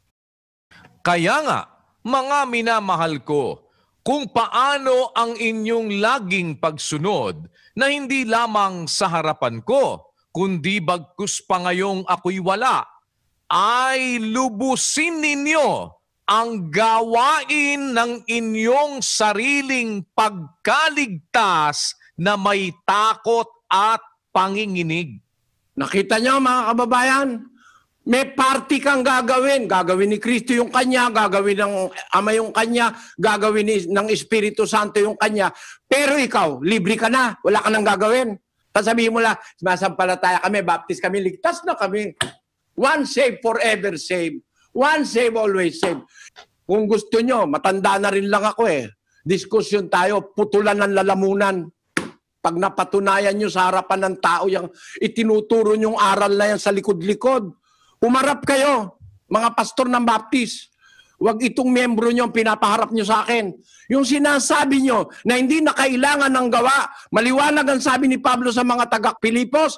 Kaya nga, mga minamahal ko, kung paano ang inyong laging pagsunod na hindi lamang sa harapan ko, kundi bagkus pa ngayong ako'y wala, ay lubusin ninyo ang gawain ng inyong sariling pagkaligtas na may takot at panginginig. Nakita niyo mga kababayan? May party kang gagawin. Gagawin ni Kristo yung kanya, gagawin ng Ama yung kanya, gagawin ng Espiritu Santo yung kanya. Pero ikaw, libre ka na. Wala ka nang gagawin. Sasabihin mo lang, sumasampalataya kami, baptist kami, ligtas na kami. One save, forever save. One save, always save. Kung gusto nyo, matanda na rin lang ako eh. Diskusyon tayo, putulan ng lalamunan. Pag napatunayan nyo sa harapan ng tao, yung itinuturo nyong aral na yan sa likod-likod, umarap kayo, mga pastor ng Baptist. Huwag itong membro nyo ang pinapaharap nyo sa akin. Yung sinasabi nyo na hindi na kailangan ng gawa, maliwanag ang sabi ni Pablo sa mga taga-Pilipos,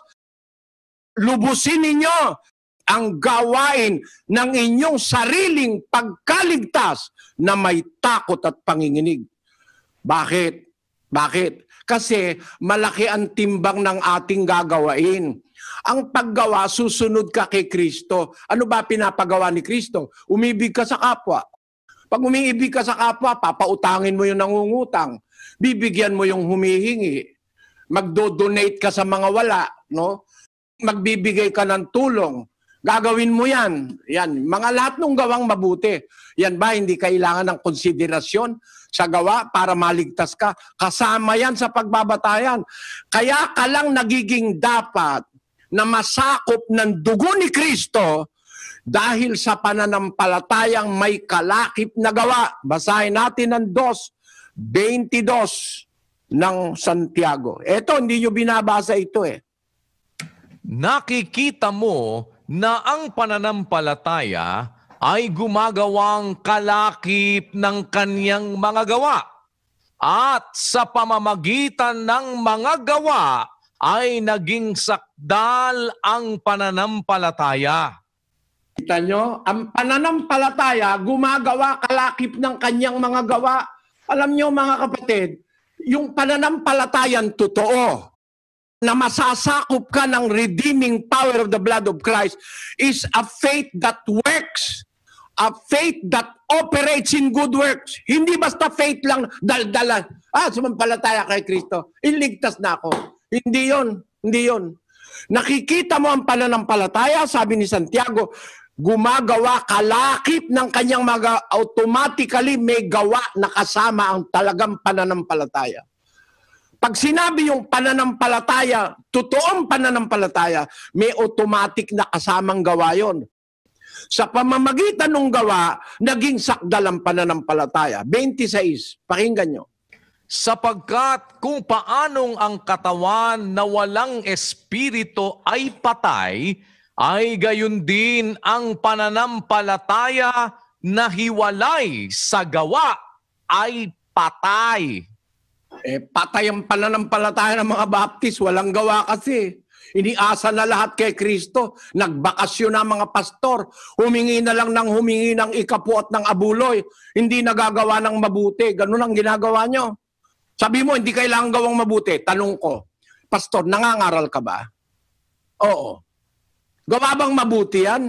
lubusin ninyo ang gawain ng inyong sariling pagkaligtas na may takot at panginginig. Bakit? Bakit? Kasi malaki ang timbang ng ating gagawain. Ang paggawa, susunod ka kay Kristo. Ano ba pinapagawa ni Kristo? Umibig ka sa kapwa. Pag umiibig ka sa kapwa, papautangin mo yung nangungutang. Bibigyan mo yung humihingi. Magdo-donate ka sa mga wala. No? Magbibigay ka ng tulong. Gagawin mo yan. Yan. Mga lahat ng gawang mabuti. Yan ba hindi kailangan ng konsiderasyon sa gawa para maligtas ka? Kasama yan sa pagbabatayan. Kaya ka lang nagiging dapat na masakop ng dugo ni Kristo dahil sa pananampalatayang may kalakip na gawa. Basahin natin ang 2:22 ng Santiago. Ito, hindi nyo binabasa ito eh. Nakikita mo na ang pananampalataya ay gumagawang kalakip ng kanyang mga gawa. At sa pamamagitan ng mga gawa ay naging sakdal ang pananampalataya. Kita nyo, ang pananampalataya gumagawa kalakip ng kanyang mga gawa. Alam nyo mga kapatid, yung pananampalatayan totoo, na masasakop ka ng redeeming power of the blood of Christ is a faith that works. A faith that operates in good works. Hindi basta faith lang, daldalan. Sumampalataya kay Kristo. Iligtas na ako. Hindi yon. Hindi yon. Nakikita mo ang pananampalataya, sabi ni Santiago, gumagawa kalakip ng kanyang mga automatically may gawa na kasama ang talagang pananampalataya. Pag sinabi yung pananampalataya, totoong pananampalataya, may automatic na kasamang gawa yon. Sa pamamagitan ng gawa, naging sakdal ang pananampalataya. 26, pakinggan nyo. Sapagkat kung paanong ang katawan na walang espiritu ay patay, ay gayon din ang pananampalataya na hiwalay sa gawa ay patay. Patay ang pananampalataya ng mga Baptist, walang gawa kasi. Iniasa na lahat kay Kristo. Nagbakasyon na mga pastor. Humingi na lang ng humingi ng ikapu at ng abuloy. Hindi nagagawa ng mabuti. Ganun ang ginagawa nyo. Sabi mo, hindi kailangan gawang mabuti. Tanong ko, pastor, nangangaral ka ba? Oo. Gawa bang mabuti yan?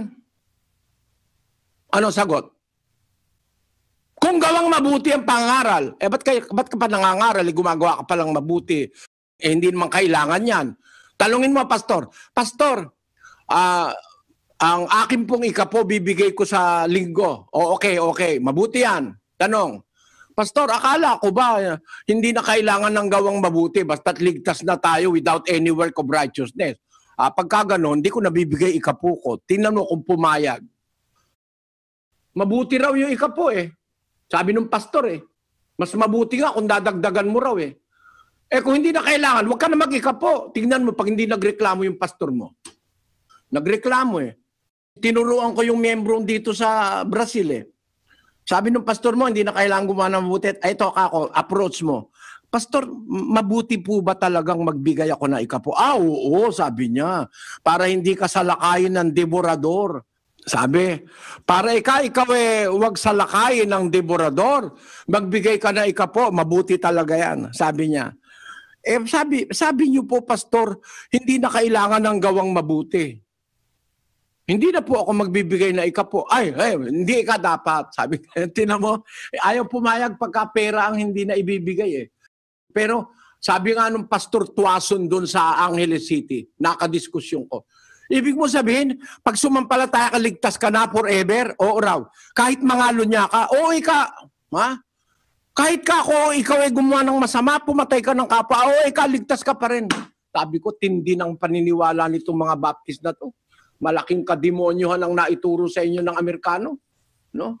Ano sagot? Kung gawang mabuti ang pangaral, ba't ka pa nangangaral? Gumagawa ka palang mabuti. Hindi naman kailangan yan. Talungin mo, pastor. Pastor, ang akin pong ikapo bibigay ko sa linggo. O okay. Mabuti yan. Tanong, pastor, akala ko ba hindi na kailangan ng gawang mabuti basta't ligtas na tayo without any work of righteousness? Pagka ganon, hindi ko nabibigay ikapo ko. Tingnan mo kung pumayag. Mabuti raw yung ikapo eh. Sabi ng pastor eh. Mas mabuti nga kung dadagdagan mo raw eh. Kung hindi na kailangan, huwag ka na mag-ikapo. Tingnan mo pag hindi nagreklamo yung pastor mo. Nagreklamo eh. Tinuruan ko yung miyembro dito sa Brazil eh. Sabi ng pastor mo, hindi na kailangan gumawa ng mabuti. Ito ako, approach mo. Pastor, mabuti po ba talagang magbigay ako na ikapo? Oo, sabi niya. Para hindi ka salakayin ng devorador. Sabi, para ikaw huwag salakayin ng devorador. Magbigay ka na ikapo, mabuti talaga yan. Sabi niya. Sabi niyo po, pastor, hindi na kailangan ng gawang mabuti. Hindi na po ako magbibigay na ikapo. Ay, hindi ka dapat. Sabi, tinan mo, ayaw pumayag pagka pera ang hindi na ibibigay eh. Pero sabi nga nung pastor Tuason doon sa Angeles City, nakadiskusyon ko. Ibig mo sabihin, pag sumampalataya ka, ligtas ka na forever? Oo raw. Kahit mangalo niya ka, okay ka. Ha? Kahit ikaw ay gumawa ng masama, pumatay ka ng kapwa, okay ka, ligtas ka pa rin. Sabi ko, tindi ng paniniwala nitong mga Baptist na to. Malaking kademonyohan ang naituro sa inyo ng Amerikano. No?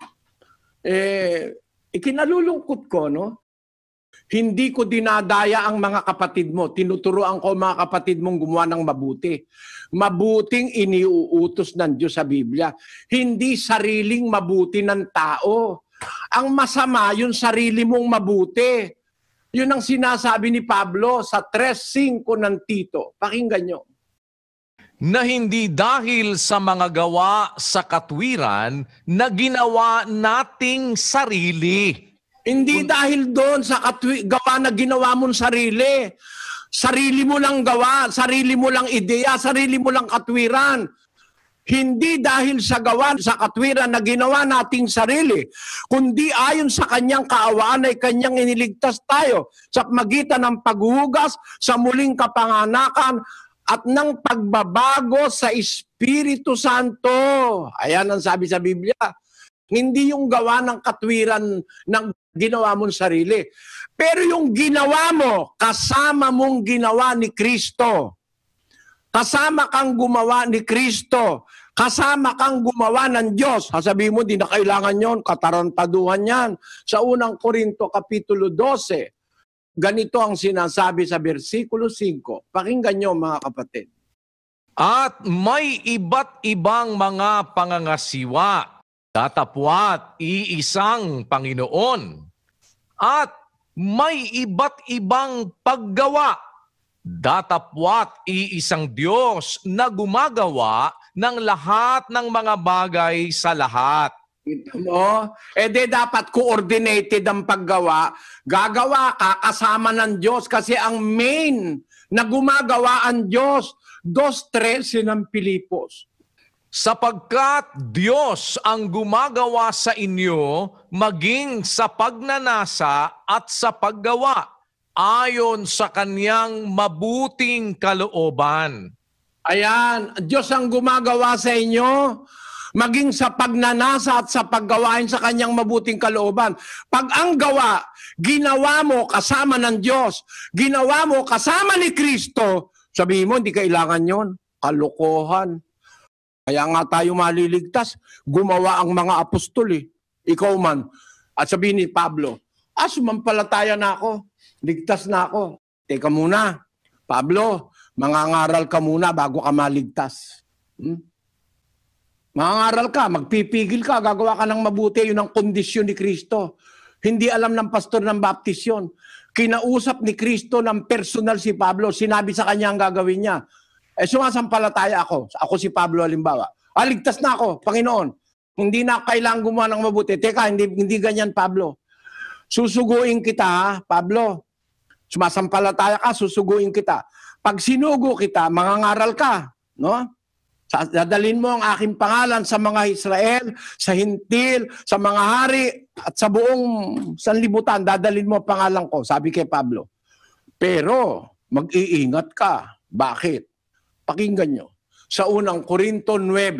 Ikinalulungkot ko, no? Hindi ko dinadaya ang mga kapatid mo. Tinuturoan ko mga kapatid mong gumawa ng mabuti. Mabuting iniuutos ng Diyos sa Biblia. Hindi sariling mabuti ng tao. Ang masama, yung sarili mong mabuti. Yun ang sinasabi ni Pablo sa 3:5 ng Tito. Pakinggan nyo. Na hindi dahil sa mga gawa sa katwiran na ginawa nating sarili. Hindi dahil doon sa gawa na ginawa mong sarili. Sarili mo lang gawa, sarili mo lang ideya, sarili mo lang katwiran. Hindi dahil sa gawa sa katwiran na ginawa nating sarili, kundi ayon sa kanyang kaawaan ay kanyang iniligtas tayo sa magitan ng paghuhugas sa muling kapanganakan at ng pagbabago sa Espiritu Santo. Ayan ang sabi sa Biblia. Hindi yung gawa ng katwiran ng ginawa mong sarili. Pero yung ginawa mo, kasama mong ginawa ni Kristo. Kasama kang gumawa ni Kristo. Kasama kang gumawa ng Diyos. Sasabihin mo, di na kailangan yon, katarantaduhan yan. Sa unang Korinto, Kapitulo 12, ganito ang sinasabi sa versikulo 5. Pakinggan nyo mga kapatid. At may iba't ibang mga pangangasiwa, datapwat iisang Panginoon. At may iba't ibang paggawa, datapwat iisang Diyos na gumagawa ng lahat ng mga bagay sa lahat. Ito mo, dapat coordinated ang paggawa. Gagawa ka kasama ng Diyos kasi ang main na gumagawa ang Diyos. 2:13 ng Pilipos. Sapagkat Diyos ang gumagawa sa inyo maging sa pagnanasa at sa paggawa ayon sa kanyang mabuting kalooban. Ayan, Diyos ang gumagawa sa inyo maging sa pagnanasa at sa paggawain sa kanyang mabuting kalooban. Pag ang gawa, ginawa mo kasama ng Diyos, ginawa mo kasama ni Kristo, sabihin mo, hindi kailangan yon, kalokohan. Kaya nga tayo maliligtas, gumawa ang mga apostol eh. Ikaw man. At sabihin ni Pablo, sumampalataya na ako, ligtas na ako. Teka muna, Pablo, mangangaral ka muna bago ka maligtas. Mangangaral ka, magpipigil ka, gagawa ka ng mabuti, yun ang kondisyon ni Kristo. Hindi alam ng pastor ng Baptist yun. Kinausap ni Kristo ng personal si Pablo, sinabi sa kanya ang gagawin niya. Sumasampalataya ako. Ako si Pablo halimbawa. Ligtas na ako, Panginoon. Hindi na kailangan gumawa ng mabuti. Teka, hindi ganyan, Pablo. Susuguin kita, ha, Pablo. Sumasampalataya ka, susuguin kita. Pag sinugo kita, mangangaral ka, no? Dadalhin mo ang aking pangalan sa mga Israel, sa hintil, sa mga hari, at sa buong sanlibutan, dadalhin mo ang pangalan ko, sabi kay Pablo. Pero, mag-iingat ka. Bakit? Pakinggan nyo. Sa unang Korinto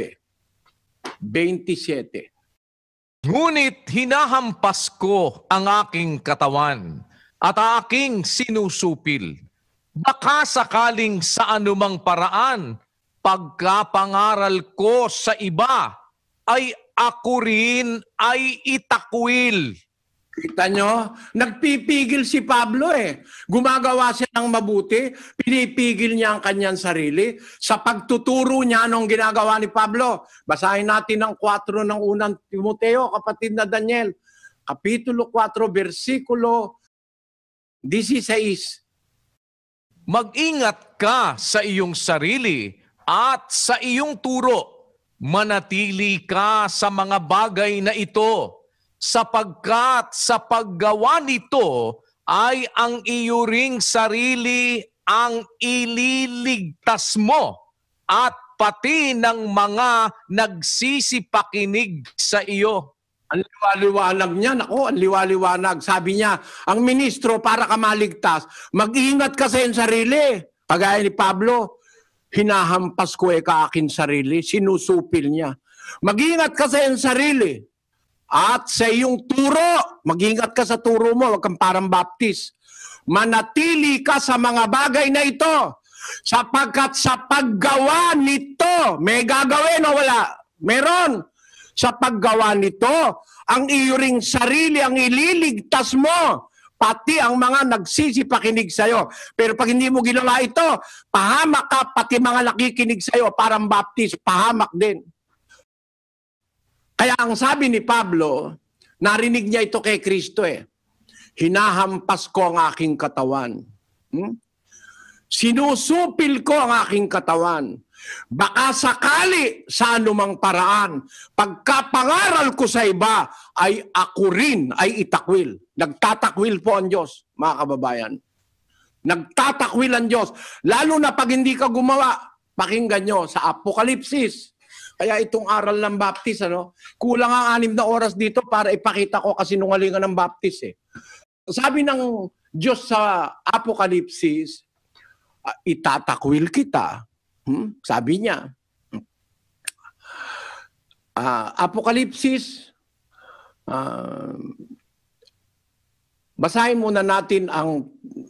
9:27. Ngunit hinahampas ko ang aking katawan at aking sinusupil. Baka sakaling sa anumang paraan, pagkapangaral ko sa iba, ay ako rin ay itakwil. Kita nyo? Nagpipigil si Pablo eh. Gumagawa siya ng mabuti, pinipigil niya ang kanyang sarili sa pagtuturo niya anong ginagawa ni Pablo. Basahin natin ang 4 ng unang Timoteo, kapatid na Daniel. Kapitulo 4, versikulo 16. Mag-ingat ka sa iyong sarili at sa iyong turo. Manatili ka sa mga bagay na ito, sapagkat sa paggawa nito ay ang iyo ring sarili ang ililigtas mo at pati ng mga nagsisipakinig sa iyo. Ang liwaliwanag niya, ang liwaliwanag. Sabi niya, ang ministro para ka maligtas, mag-ingat ka sa iyong sarili. Kagaya ni Pablo, hinahampas ko ka aking sarili, sinusupil niya. Mag-ingat ka sa iyong sarili. At sa iyong turo, mag-ingat ka sa turo mo, huwag kang parang baptist. Manatili ka sa mga bagay na ito, sapagkat sa paggawa nito, may gagawin o wala? Meron. Sa paggawa nito, ang iyo ring sarili ang ililigtas mo, pati ang mga nagsisipakinig sa'yo. Pero pag hindi mo ginawa ito, pahamak ka, pati mga nakikinig sa'yo, parang baptist, pahamak din. Kaya ang sabi ni Pablo, narinig niya ito kay Kristo eh. Hinahampas ko ang aking katawan. Sinusupil ko ang aking katawan. Baka sakali sa anumang paraan, pagkapangaral ko sa iba, ay ako rin ay itakwil. Nagtatakwil po ang Diyos, mga kababayan. Nagtatakwil ang Diyos. Lalo na pag hindi ka gumawa, pakinggan nyo sa Apokalipsis. Kaya itong aral ng Baptist, kulang ang 6 na oras dito para ipakita ko kasinungalingan ng Baptist eh. Sabi ng Diyos sa Apokalipsis, itatakwil kita. Sabi niya. Apokalipsis, basahin muna natin ang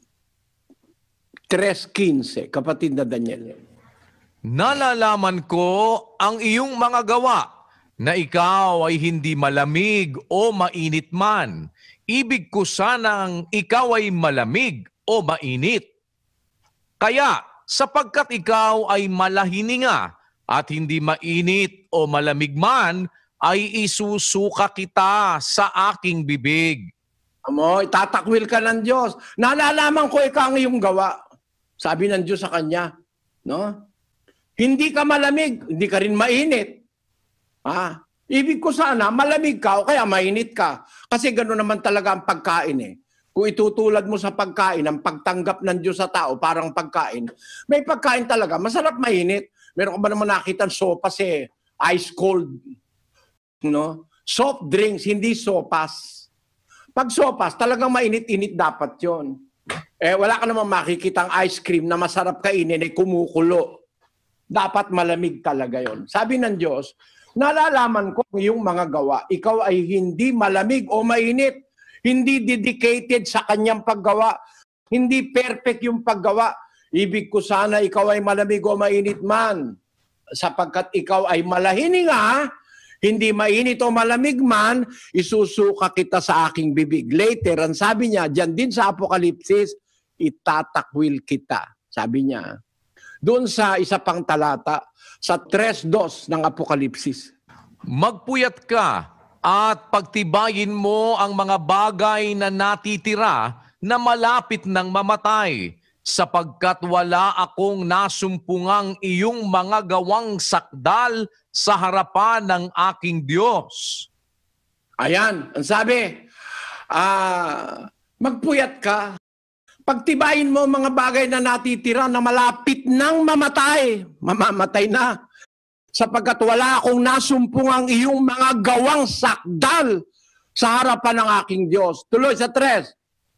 3:15, kapatid na Daniel. Nalalaman ko ang iyong mga gawa, na ikaw ay hindi malamig o mainit man. Ibig ko sanang ikaw ay malamig o mainit. Kaya, sapagkat ikaw ay malahininga at hindi mainit o malamig man, ay isusuka kita sa aking bibig. Itatakwil ka ng Diyos. Nalalaman ko ikaw ang iyong gawa. Sabi ng Diyos sa kanya, no? Hindi ka malamig, hindi ka rin mainit. Ibig ko sana, malamig ka o kaya mainit ka. Kasi gano'n naman talaga ang pagkain eh. Kung itutulad mo sa pagkain, ang pagtanggap ng Diyos sa tao, parang pagkain, may pagkain talaga, masarap mainit. Meron ka ba naman nakita sopas ice cold? No? Soft drinks, hindi sopas. Pag sopas, talagang mainit-init dapat yon. Wala ka naman makikita ang ice cream na masarap kainin ay kumukulo. Dapat malamig talaga yon. Sabi ng Diyos, nalalaman ko ang iyong mga gawa. Ikaw ay hindi malamig o mainit. Hindi dedicated sa kanyang paggawa. Hindi perfect yung paggawa. Ibig ko sana ikaw ay malamig o mainit man. Sapagkat ikaw ay malahininga, hindi mainit o malamig man, isusuka kita sa aking bibig. Later, ang sabi niya, dyan din sa Apokalipsis, itatakwil kita. Sabi niya. Doon sa isa pang talata, sa 3:2 ng Apokalipsis. Magpuyat ka at pagtibayin mo ang mga bagay na natitira na malapit ng mamatay. sapagkat wala akong nasumpungang iyong mga gawang sakdal sa harapan ng aking Diyos. Ayan, ang sabi, magpuyat ka. Pagtibayin mo mga bagay na natitira na malapit nang mamatay. Mamamatay na. Sapagkat wala akong nasumpungang iyong mga gawang sakdal sa harapan ng aking Diyos. Tuloy sa 3.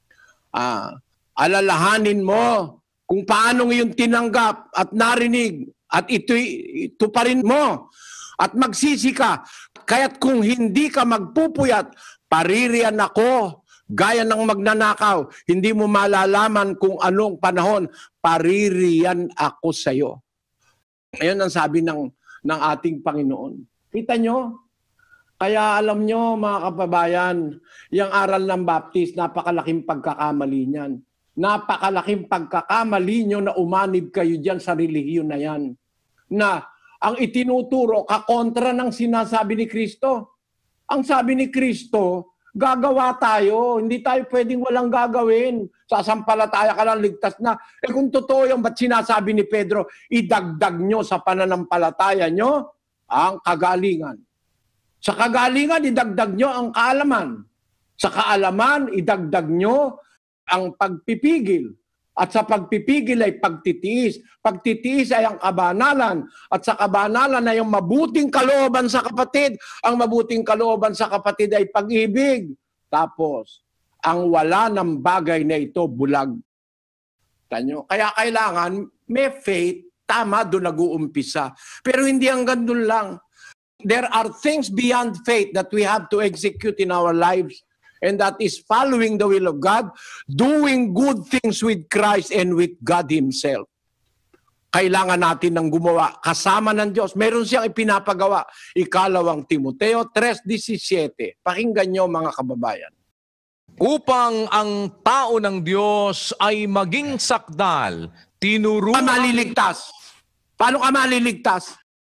Alalahanin mo kung paano iyong tinanggap at narinig at ito pa rin mo at magsisi ka. Kaya't kung hindi ka magpupuyat, paririyan ako gaya ng magnanakaw. Hindi mo malalaman kung anong panahon, paririyan ako sa iyo. Ayun ang sabi ng ating Panginoon. Kita nyo? Kaya alam nyo mga kababayan, yung aral ng Baptist, napakalaking pagkakamali niyan. Napakalaking pagkakamali nyo na umanib kayo dyan sa relihiyon na yan. Na ang itinuturo kakontra ng sinasabi ni Kristo. Ang sabi ni Kristo, gagawa tayo. Hindi tayo pwedeng walang gagawin. Sasampalataya ka lang, ligtas na. Kung totoo yung ba't sinasabi ni Pedro, idagdag nyo sa pananampalataya nyo ang kagalingan. Sa kagalingan, idagdag nyo ang kaalaman. Sa kaalaman, idagdag nyo ang pagpipigil. At sa pagpipigil ay pagtitiis. Pagtitiis ay ang kabanalan. At sa kabanalan ay ang mabuting kalooban sa kapatid. Ang mabuting kalooban sa kapatid ay pag-ibig. Tapos, ang wala ng bagay na ito, bulag. Tanyo. Kaya kailangan may faith, tama, doon nag-uumpisa. Pero hindi hanggang doon lang. There are things beyond faith that we have to execute in our lives. And that is following the will of God, doing good things with Christ and with God Himself. Kailangan natin ng gumawa kasama ng Diyos. Meron siyang ipinapagawa. Ikalawang Timoteo 3:17. Pakinggan nyo mga kababayan. Upang ang tao ng Diyos ay maging sakdal, tinuruan... Maliligtas. Paano ka maliligtas?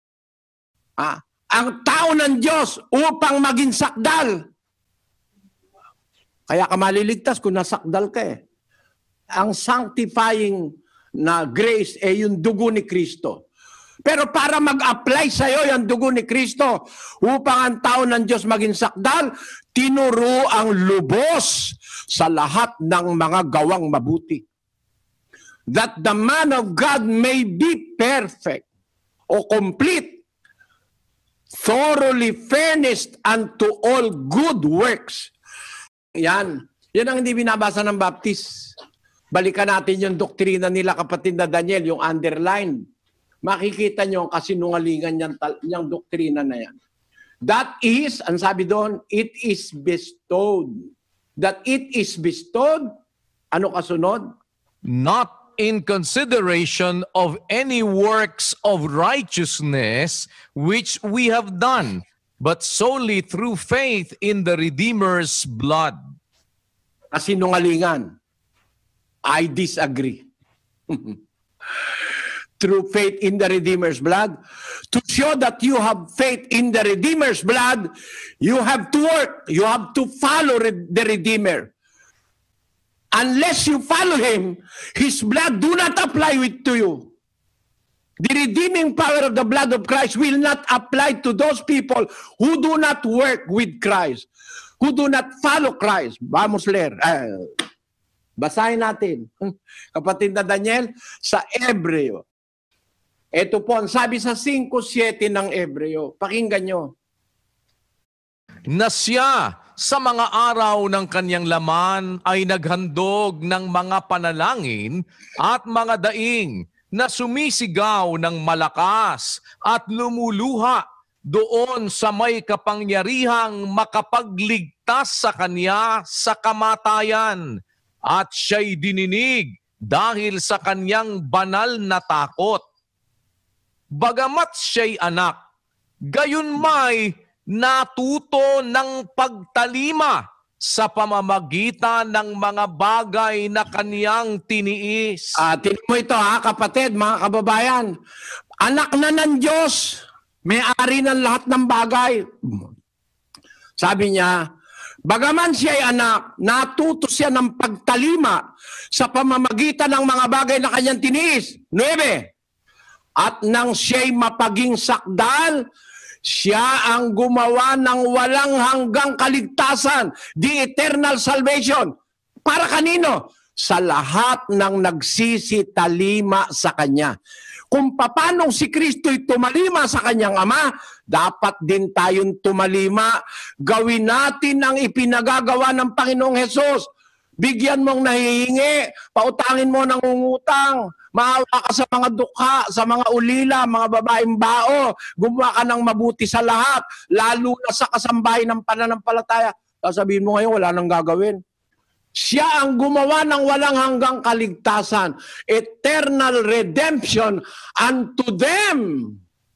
Ang tao ng Diyos upang maging sakdal. Kaya ka maliligtas kung nasakdal ka eh. Ang sanctifying na grace ay yung dugo ni Kristo. Pero para mag-apply sa iyo yung dugo ni Kristo, upang ang tao ng Diyos maging sakdal, tinuro ang lubos sa lahat ng mga gawang mabuti. That the man of God may be perfect o complete, thoroughly furnished unto all good works. Yan. Yan ang hindi binabasa ng Baptist. Balikan natin yung doktrina nila, kapatid na Daniel, yung underline. Makikita nyo ang kasinungalingan niyang doktrina na yan. That is, ang sabi doon, it is bestowed. That it is bestowed, ano kasunod? Not in consideration of any works of righteousness which we have done, but solely through faith in the Redeemer's blood. Kasinungalingan. I disagree. Through faith in the Redeemer's blood. To show that you have faith in the Redeemer's blood, you have to work. You have to follow the Redeemer. Unless you follow Him, His blood do not apply to you. The redeeming power of the blood of Christ will not apply to those people who do not work with Christ, who do not follow Christ. Vamos leer. Basahin natin. Kapatid na Daniel, sa Hebreo. Ito po, ang sabi sa 5:7 ng Hebreo. Pakinggan nyo. Na siya sa mga araw ng kanyang laman ay naghandog ng mga panalangin at mga daing na sumisigaw ng malakas at lumuluha doon sa may kapangyarihang makapagligtas sa kanya sa kamatayan. At siya'y dininig dahil sa kanyang banal na takot. Bagamat siya'y anak, gayon may natuto ng pagtalima sa pamamagitan ng mga bagay na kaniyang tiniis. Tingnan mo ito kapatid, mga kababayan. Anak na ng Diyos, may-ari ng lahat ng bagay. Sabi niya, Bagaman siya ay anak, natuto siya ng pagtalima sa pamamagitan ng mga bagay na kanyang tiniis. 9. At nang siya'y mapaging sakdal, siya ang gumawa ng walang hanggang kaligtasan, the eternal salvation. Para kanino? Sa lahat ng nagsisitalima sa Kanya. Kung paano si Kristo'y tumalima sa Kanyang Ama, dapat din tayong tumalima. Gawin natin ang ipinagagawa ng Panginoong Hesus. Bigyan mong nahihingi, pautangin mo ng ungutang, maawa ka sa mga dukha, sa mga ulila, mga babaeng bao, gumawa ka ng mabuti sa lahat, lalo na sa kasambahay ng pananampalataya. Sasabihin mo ngayon, wala nang gagawin. Siya ang gumawa ng walang hanggang kaligtasan, eternal redemption unto them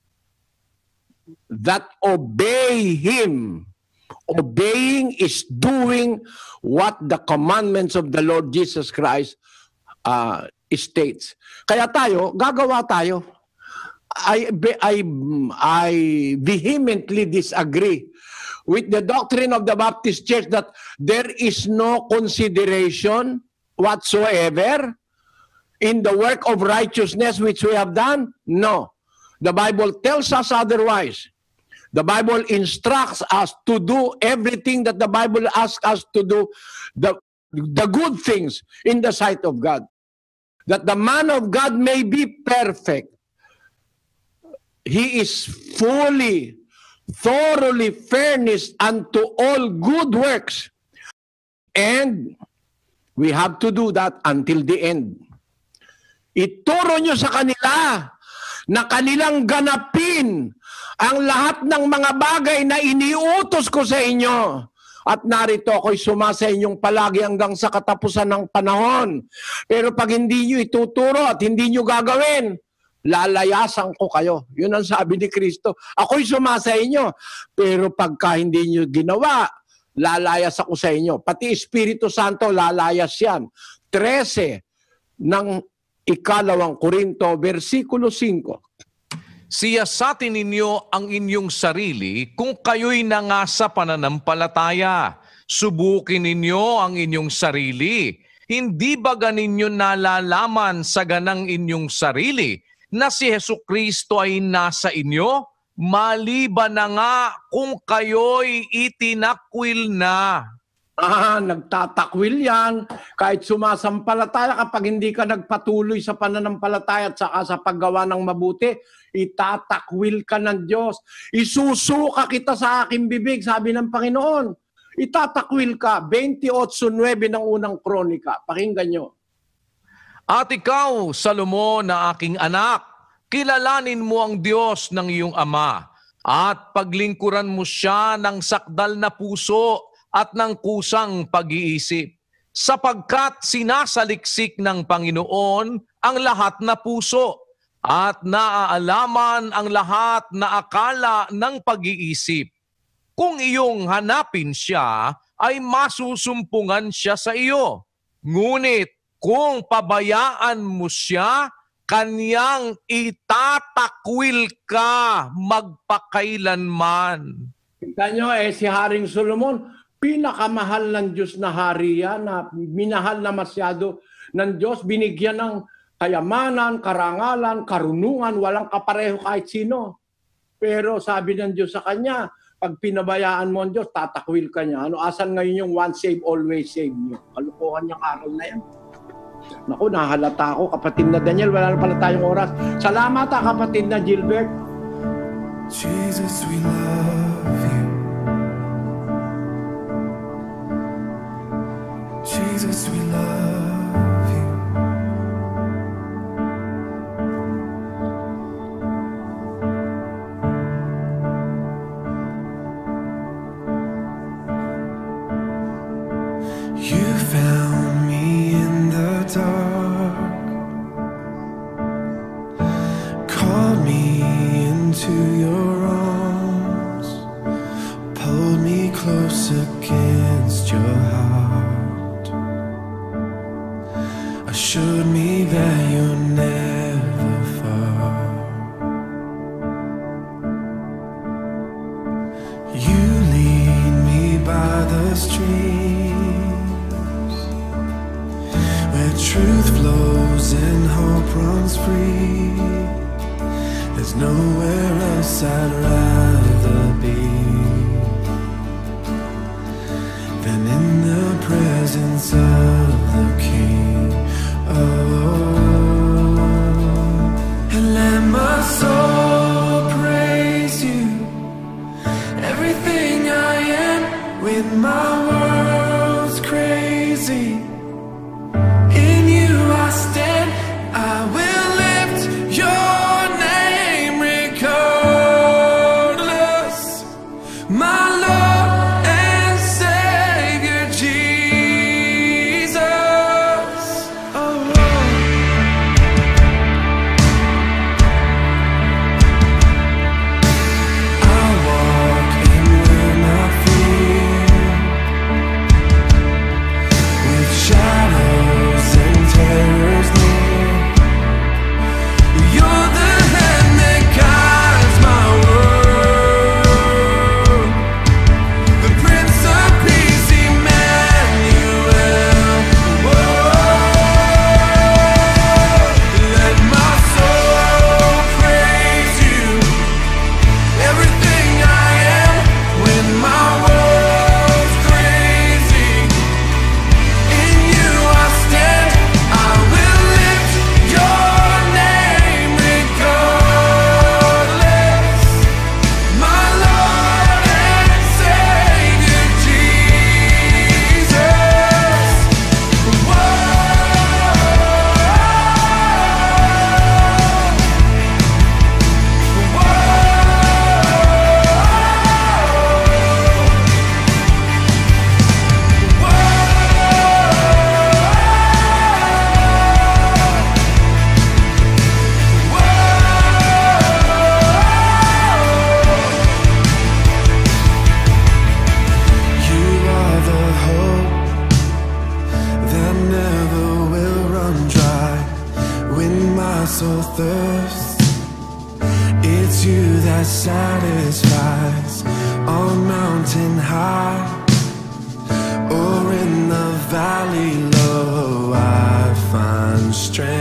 that obey Him. Obeying is doing what the commandments of the Lord Jesus Christ states. Kaya tayo, gagawa tayo. I vehemently disagree with the doctrine of the Baptist Church that there is no consideration whatsoever in the work of righteousness which we have done. No. The Bible tells us otherwise. The Bible instructs us to do everything that the Bible asks us to do, the good things in the sight of God. That the man of God may be perfect. He is fully, thoroughly furnished unto all good works. And we have to do that until the end. Ituro nyo sa kanila na kanilang ganapin ang lahat ng mga bagay na iniutos ko sa inyo. At narito ako'y sumasa inyong palagi hanggang sa katapusan ng panahon. Pero pag hindi nyo ituturo at hindi nyo gagawin, lalayasan ko kayo. Yun ang sabi ni Kristo. Ako'y sumasa inyo. Pero pagka hindi nyo ginawa, lalayas ako sa inyo. Pati Espiritu Santo, lalayas yan. 13 ng 2 Korinto, versikulo 5. Siyasatin ninyo ang inyong sarili kung kayo'y nangasa pananampalataya. Subukin ninyo ang inyong sarili. Hindi ba ganinyo nalalaman sa ganang inyong sarili na si Hesukristo ay nasa inyo? Maliban na nga kung kayo'y itinakwil na. Nagtatakwil yan. Kahit sumasampalataya, kapag hindi ka nagpatuloy sa pananampalataya at saka sa paggawa ng mabuti, itatakwil ka ng Diyos. Isusuka kita sa aking bibig, sabi ng Panginoon. Itatakwil ka. 28:9 ng unang kronika. Pakinggan nyo. At ikaw, Salomon na aking anak, kilalanin mo ang Diyos ng iyong ama at paglingkuran mo siya ng sakdal na puso at ng kusang pag-iisip, sapagkat sinasaliksik ng Panginoon ang lahat na puso at naaalaman ang lahat na akala ng pag-iisip. Kung iyong hanapin siya, ay masusumpungan siya sa iyo. Ngunit kung pabayaan mo siya, kanyang itatakwil ka magpakailanman. Kita nyo, si Haring Solomon, pinakamahal ng Diyos na hari yan, na minahal na masyado ng Diyos, binigyan ng kayamanan, karangalan, karunungan, walang kapareho kahit sino. Pero sabi ng Diyos sa kanya, pag pinabayaan mo ang Diyos, tatakwil ka niya. Asan ngayon yung once save, always save niyo? Kalukuhan niyang aral na yan. Naku, nahalata ako, kapatid na Daniel, wala na pala tayong oras. Salamat kapatid na Gilbert. Jesus, we love you. Jesus, we love you. You found me in the dark, called me into your arms, pulled me close against your heart, assured me that you're never far. You lead me by the street where truth flows and hope runs free. There's nowhere else I'd rather be than in the presence of the King. Oh, and let my soul praise you, everything I am, when my world's crazy. In you I stand, I will lift your name regardless, my Lord and Savior Jesus. Oh, I walk in when I fear, with shadows and terrors near. You're the hand that guides my world, the Prince of Peace, Emmanuel. Whoa, let my soul praise you, everything I am, when my world's crazy. In you I stand, I will lift your name regardless, my Lord and Savior Jesus. Whoa, you are the hope that never will run dry. When my soul thirsts, it's you that satisfies. On mountain high or in the valley low, I find strength.